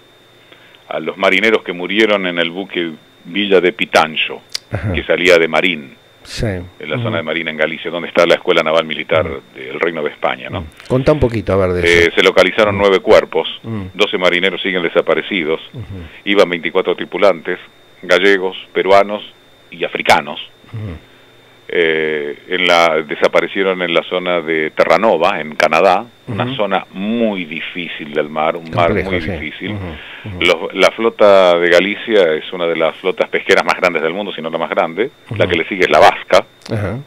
a los marineros que murieron en el buque Villa de Pitancho, uh-huh. que salía de Marín. Sí. En la uh-huh. zona de Marina, en Galicia, donde está la Escuela Naval Militar uh-huh. del Reino de España, ¿no? Uh-huh. Contá un poquito, a ver, de eh, eso. Se localizaron uh-huh. nueve cuerpos, uh-huh. doce marineros siguen desaparecidos, uh-huh. iban veinticuatro tripulantes, gallegos, peruanos y africanos. Uh-huh. eh, en la, desaparecieron en la zona de Terranova, en Canadá, uh-huh. una zona muy difícil del mar, un Complejo, mar muy sí. difícil. Uh-huh. Uh-huh. Los, la flota de Galicia es una de las flotas pesqueras más grandes del mundo, si no la más grande. Uh-huh. La que le sigue es la vasca. Uh-huh.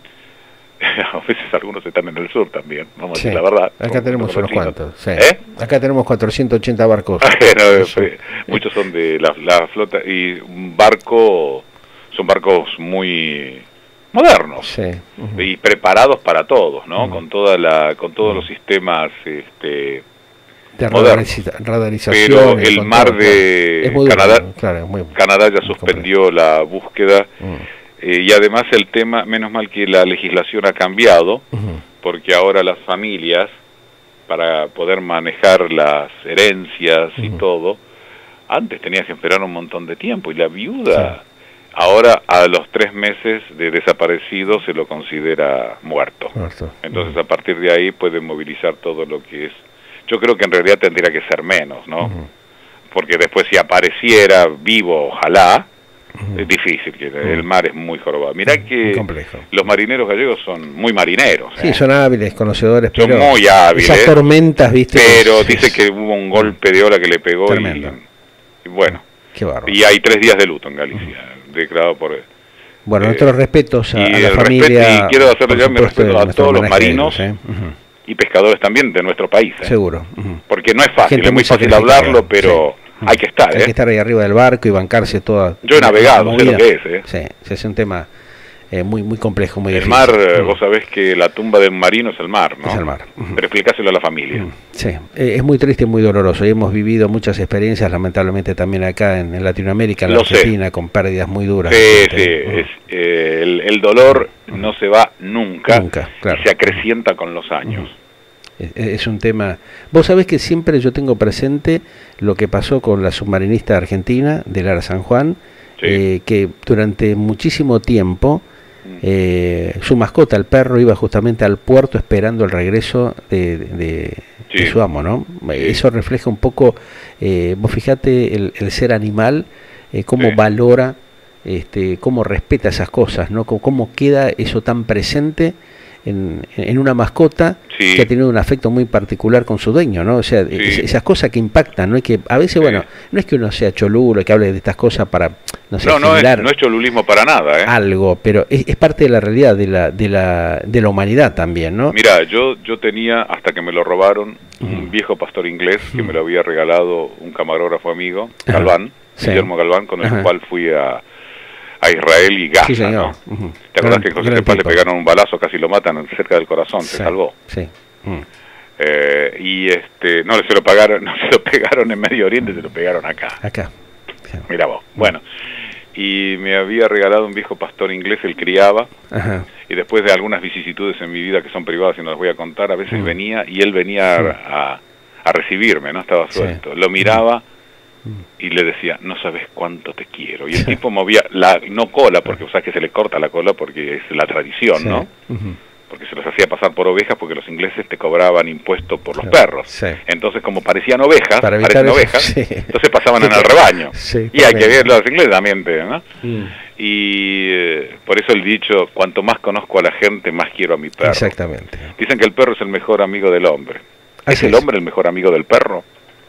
A veces algunos están en el sur también, vamos sí. a decir la verdad. Acá tenemos unos cuantos. Sí. ¿Eh? Acá tenemos cuatrocientos ochenta barcos. Bueno, sí. Muchos son de la, la flota, y un barco, son barcos muy modernos sí. uh-huh. y preparados para todos, ¿no? Uh-huh. Con toda la, con todos uh-huh. los sistemas, este, de radariza, radarización. Pero el mar de claro. Canadá, bueno, claro, muy, Canadá ya suspendió complejo. la búsqueda. Uh-huh. Eh, y además el tema, menos mal que la legislación ha cambiado, uh-huh. porque ahora las familias, para poder manejar las herencias uh-huh. y todo, antes tenías que esperar un montón de tiempo, y la viuda, sí. ahora a los tres meses de desaparecido se lo considera muerto. muerto. Entonces uh-huh. a partir de ahí pueden movilizar todo lo que es. Yo creo que en realidad tendría que ser menos, ¿no? Uh-huh. Porque después si apareciera vivo, ojalá, Uh-huh. es difícil, que uh-huh. el mar es muy jorobado. Mirá que los marineros gallegos son muy marineros. Sí, ¿eh? son hábiles, conocedores, son pero muy hábiles. Esas tormentas, ¿viste? Pero dice que hubo un golpe de ola que le pegó y, y bueno. Qué bárbaro. Y hay tres días de luto en Galicia, uh-huh. declarado por... Bueno, eh, nuestros respetos a, y a la familia. Respeto, y quiero hacerle ya mi respeto a todos los marinos ellos, ¿eh? uh-huh. y pescadores también de nuestro país. ¿eh? Seguro. Uh-huh. Porque no es fácil, Gente es muy fácil hablarlo, pero... Sí. Hay que estar, Hay ¿eh? que estar ahí arriba del barco y bancarse toda... Yo he navegado, sé lo que es, ¿eh? Sí, sí, es un tema eh, muy muy complejo, muy el difícil. El mar, uh-huh. vos sabés que la tumba del marino es el mar, ¿no? Es el mar. Uh-huh. Pero explicáselo a la familia. Uh-huh. Sí, eh, es muy triste y muy doloroso. Y hemos vivido muchas experiencias, lamentablemente también acá en, en Latinoamérica, en la Argentina, sé. con pérdidas muy duras. Sí, sí, uh-huh. es, eh, el, el dolor uh-huh. no se va nunca, nunca claro. y se acrecienta con los años. Uh-huh. Es un tema... Vos sabés que siempre yo tengo presente lo que pasó con la submarinista argentina de Lara San Juan, sí. eh, que durante muchísimo tiempo eh, su mascota, el perro, iba justamente al puerto esperando el regreso de, de, sí. de su amo, ¿no? Sí. Eso refleja un poco, eh, vos fijate el, el ser animal, eh, cómo sí. valora, este, cómo respeta esas cosas, ¿no? Cómo, cómo queda eso tan presente En, en una mascota sí. que ha tenido un afecto muy particular con su dueño, ¿no? O sea, sí. es, esas cosas que impactan, ¿no? Y que a veces, sí. bueno, no es que uno sea cholulo, que hable de estas cosas para, no sé, no, no, generar es, no es cholulismo para nada, ¿eh? Algo, pero es, es parte de la realidad de la, de la, de la humanidad también, ¿no? Mira, yo, yo tenía, hasta que me lo robaron, uh-huh. un viejo pastor inglés que uh-huh. me lo había regalado un camarógrafo amigo, Galván, uh-huh. sí. Guillermo Galván, con el uh-huh. cual fui a... a Israel y Gaza, sí, ¿no? Uh-huh. ¿Te acuerdas que José Cepaz le pegaron un balazo, casi lo matan cerca del corazón? Sí, se salvó. Sí. Uh-huh. eh, y este, no se lo pagaron, no se lo pegaron en Medio Oriente, se lo pegaron acá. Acá. Sí. Mira vos. Uh-huh. Bueno, y me había regalado un viejo pastor inglés, él criaba, uh-huh. y después de algunas vicisitudes en mi vida que son privadas y no las voy a contar, a veces uh-huh. venía y él venía uh-huh. a, a recibirme, ¿no? Estaba suelto. Sí. Lo miraba. Uh-huh. y le decía, no sabes cuánto te quiero. Y el tipo movía, la no cola, porque o sea que se le corta la cola porque es la tradición, sí. ¿no? Uh-huh. Porque se los hacía pasar por ovejas porque los ingleses te cobraban impuestos por los sí. perros. Sí. Entonces, como parecían ovejas, Para parecen ovejas, sí. entonces pasaban en el rebaño. Sí, y hay que ver los ingleses también, ¿no? Mm. Y eh, por eso el dicho, cuanto más conozco a la gente, más quiero a mi perro. Exactamente. Dicen que el perro es el mejor amigo del hombre. ¿Es, ¿Es el hombre el mejor amigo del perro?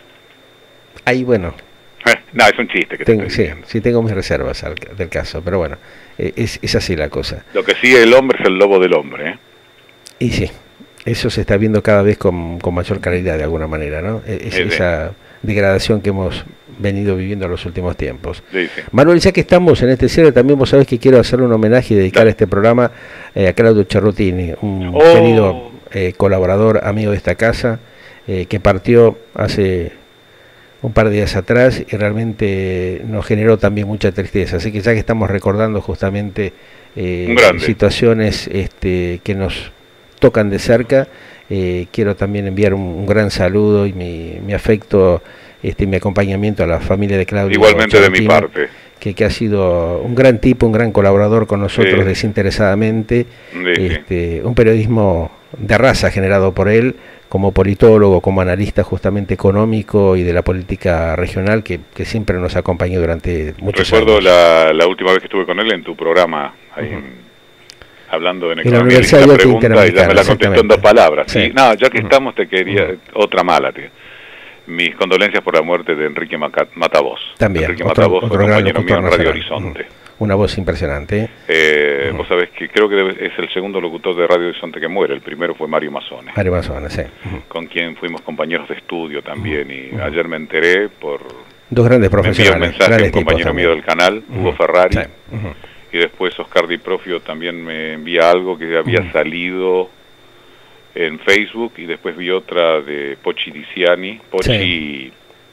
Ahí, bueno... Eh, no, es un chiste que tengo, te estoy sí, sí, tengo mis reservas al, del caso, pero bueno, eh, es, es así la cosa. Lo que sí el hombre es el lobo del hombre, ¿eh? Y sí, eso se está viendo cada vez con, con mayor claridad de alguna manera, ¿no? Es, es esa degradación que hemos venido viviendo en los últimos tiempos. Sí, sí. Manuel, ya que estamos en este cierre, también vos sabés que quiero hacer un homenaje y dedicar sí. este programa eh, a Claudio Cerrutini, un oh. querido eh, colaborador, amigo de esta casa, eh, que partió hace un par de días atrás y realmente nos generó también mucha tristeza. Así que ya que estamos recordando justamente eh, situaciones este, que nos tocan de cerca, eh, quiero también enviar un, un gran saludo y mi, mi afecto, este, mi acompañamiento a la familia de Claudio. Igualmente Charantino, de mi parte. Que, que ha sido un gran tipo, un gran colaborador con nosotros, sí, desinteresadamente, sí, este, sí. un periodismo de raza generado por él, como politólogo, como analista justamente económico y de la política regional, que, que siempre nos acompañó durante muchos Recuerdo años. Recuerdo la, la última vez que estuve con él en tu programa, ahí uh-huh. en, hablando en economía, en la Universidad la pregunta y ya me la contestó en dos palabras. Sí. Sí. No, ya que uh-huh. estamos, te quería, uh-huh. otra mala, tío. Mis condolencias por la muerte de Enrique Matavoz. También, Enrique otro, Matavoz otro fue compañero mío en Radio Horizonte. Uh-huh. Una voz impresionante. Eh, uh-huh. Vos sabés que creo que debe, es el segundo locutor de Radio Horizonte que muere. El primero fue Mario Mazzone. Mario Mazzone, sí. Uh-huh. Con quien fuimos compañeros de estudio también. Y uh-huh. ayer me enteré por... Dos grandes profesionales. Me envió un mensaje un compañero mío del canal, uh-huh. Hugo Ferrari. Sí. Uh-huh. Y después Oscar Di Profio también me envía algo que había uh-huh. salido en Facebook. Y después vi otra de Pochi Diciani. Pochi sí.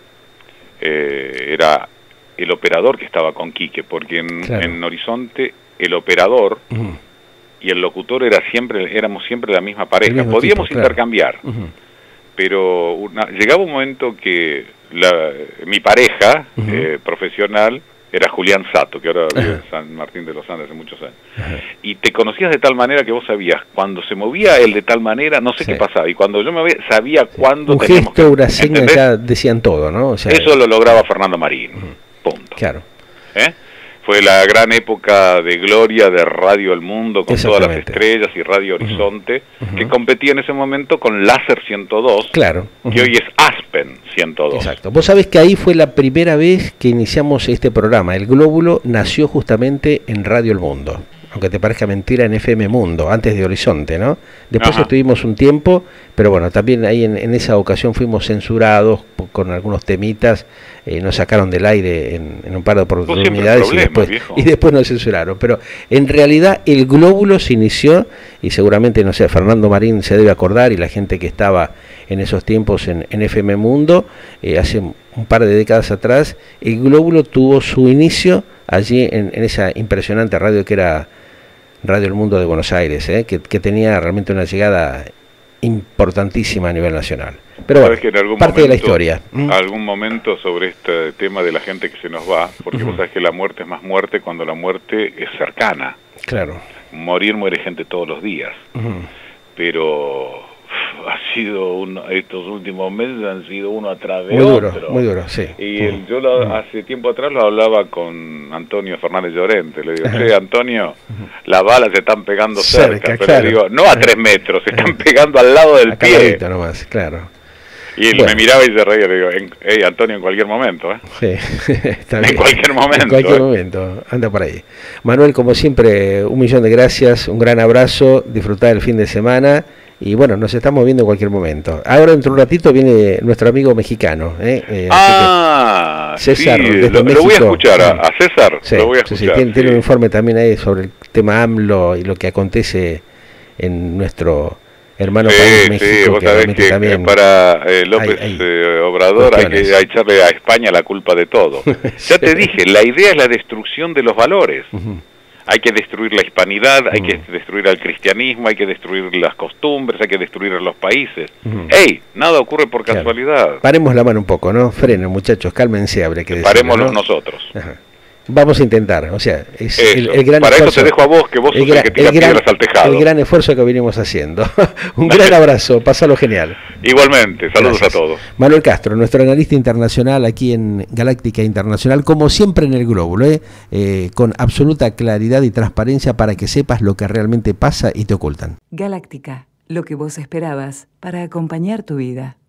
eh, era... el operador que estaba con Quique, porque en, claro. en Horizonte el operador uh-huh. y el locutor era siempre éramos siempre la misma pareja, podíamos tipo, intercambiar, claro. uh-huh. pero una, llegaba un momento que la, mi pareja uh-huh. eh, profesional era Julián Sato, que ahora vive uh-huh. en San Martín de los Andes hace muchos años, uh-huh. y te conocías de tal manera que vos sabías, cuando se movía él de tal manera, no sé sí. qué pasaba, y cuando yo me movía, sabía sí. cuándo un teníamos gesto, que, una seña, ya decían todo, ¿no? O sea, eso lo lograba Fernando Marín. Uh-huh. Punto. Claro. ¿Eh? Fue la gran época de gloria de Radio El Mundo con todas las estrellas y Radio Horizonte, uh-huh. que competía en ese momento con Láser ciento dos, claro. uh-huh. que hoy es Aspen ciento dos. Exacto. Vos sabés que ahí fue la primera vez que iniciamos este programa. El Glóbulo nació justamente en Radio El Mundo, aunque te parezca mentira, en F M Mundo, antes de Horizonte, ¿no? Después Ajá. estuvimos un tiempo, pero bueno, también ahí en, en esa ocasión fuimos censurados con algunos temitas, eh, nos sacaron del aire en, en un par de oportunidades problema, y, después, y después nos censuraron. Pero en realidad el Glóbulo se inició, y seguramente, no sé, Fernando Marín se debe acordar, y la gente que estaba en esos tiempos en, en F M Mundo, eh, hace un par de décadas atrás, el Glóbulo tuvo su inicio allí en, en esa impresionante radio que era Radio El Mundo de Buenos Aires, ¿eh? que, que tenía realmente una llegada importantísima a nivel nacional. Pero bueno, que en algún parte momento, de la historia. Algún momento sobre este tema de la gente que se nos va, porque uh-huh. vos sabés que la muerte es más muerte cuando la muerte es cercana. Claro. Morir muere gente todos los días. Uh-huh. Pero ha sido uno, estos últimos meses han sido uno atrás de muy otro. Duro, muy duro, sí. Y el, yo lo, uh-huh. hace tiempo atrás lo hablaba con Antonio Fernández Llorente. Le digo, che, Antonio, uh-huh. las balas se están pegando cerca, cerca pero claro. digo, no a tres metros, se están pegando al lado del pie. Nomás, claro. Y él bueno. me miraba y se reía, le digo, hey, Antonio, en cualquier momento, ¿eh? Sí, está bien. En cualquier momento. En cualquier ¿eh? momento, anda por ahí. Manuel, como siempre, un millón de gracias, un gran abrazo, disfrutar el fin de semana. Y bueno, nos estamos viendo en cualquier momento. Ahora dentro de un ratito viene nuestro amigo mexicano. ¿eh? Eh, ah, César, sí, desde lo, México. lo voy a escuchar, a, a César, sí, lo voy a escuchar. Sí, sí, tiene, sí. tiene un informe también ahí sobre el tema AMLO y lo que acontece en nuestro hermano sí, país México. Sí, vos que sabés que también para eh, López hay, hay eh, Obrador hay que hay echarle a España la culpa de todo. sí. Ya te dije, la idea es la destrucción de los valores. Uh-huh. Hay que destruir la hispanidad, hay uh-huh. que destruir al cristianismo, hay que destruir las costumbres, hay que destruir a los países. Uh-huh. ¡Ey! Nada ocurre por claro. casualidad. Paremos la mano un poco, ¿no? Frenen, muchachos, cálmense, habría que decirlo, Parémonos ¿no? nosotros. Ajá. Vamos a intentar, o sea, es eso. El, el gran Para esfuerzo, eso te dejo a vos, que vos sos el, el que tira piedras al tejado. El gran esfuerzo que venimos haciendo. Un gran abrazo, pásalo genial. Igualmente, saludos Gracias. a todos. Manuel Castro, nuestro analista internacional aquí en Galáctica Internacional, como siempre en el Glóbulo, ¿eh? Eh, con absoluta claridad y transparencia para que sepas lo que realmente pasa y te ocultan. Galáctica, lo que vos esperabas para acompañar tu vida.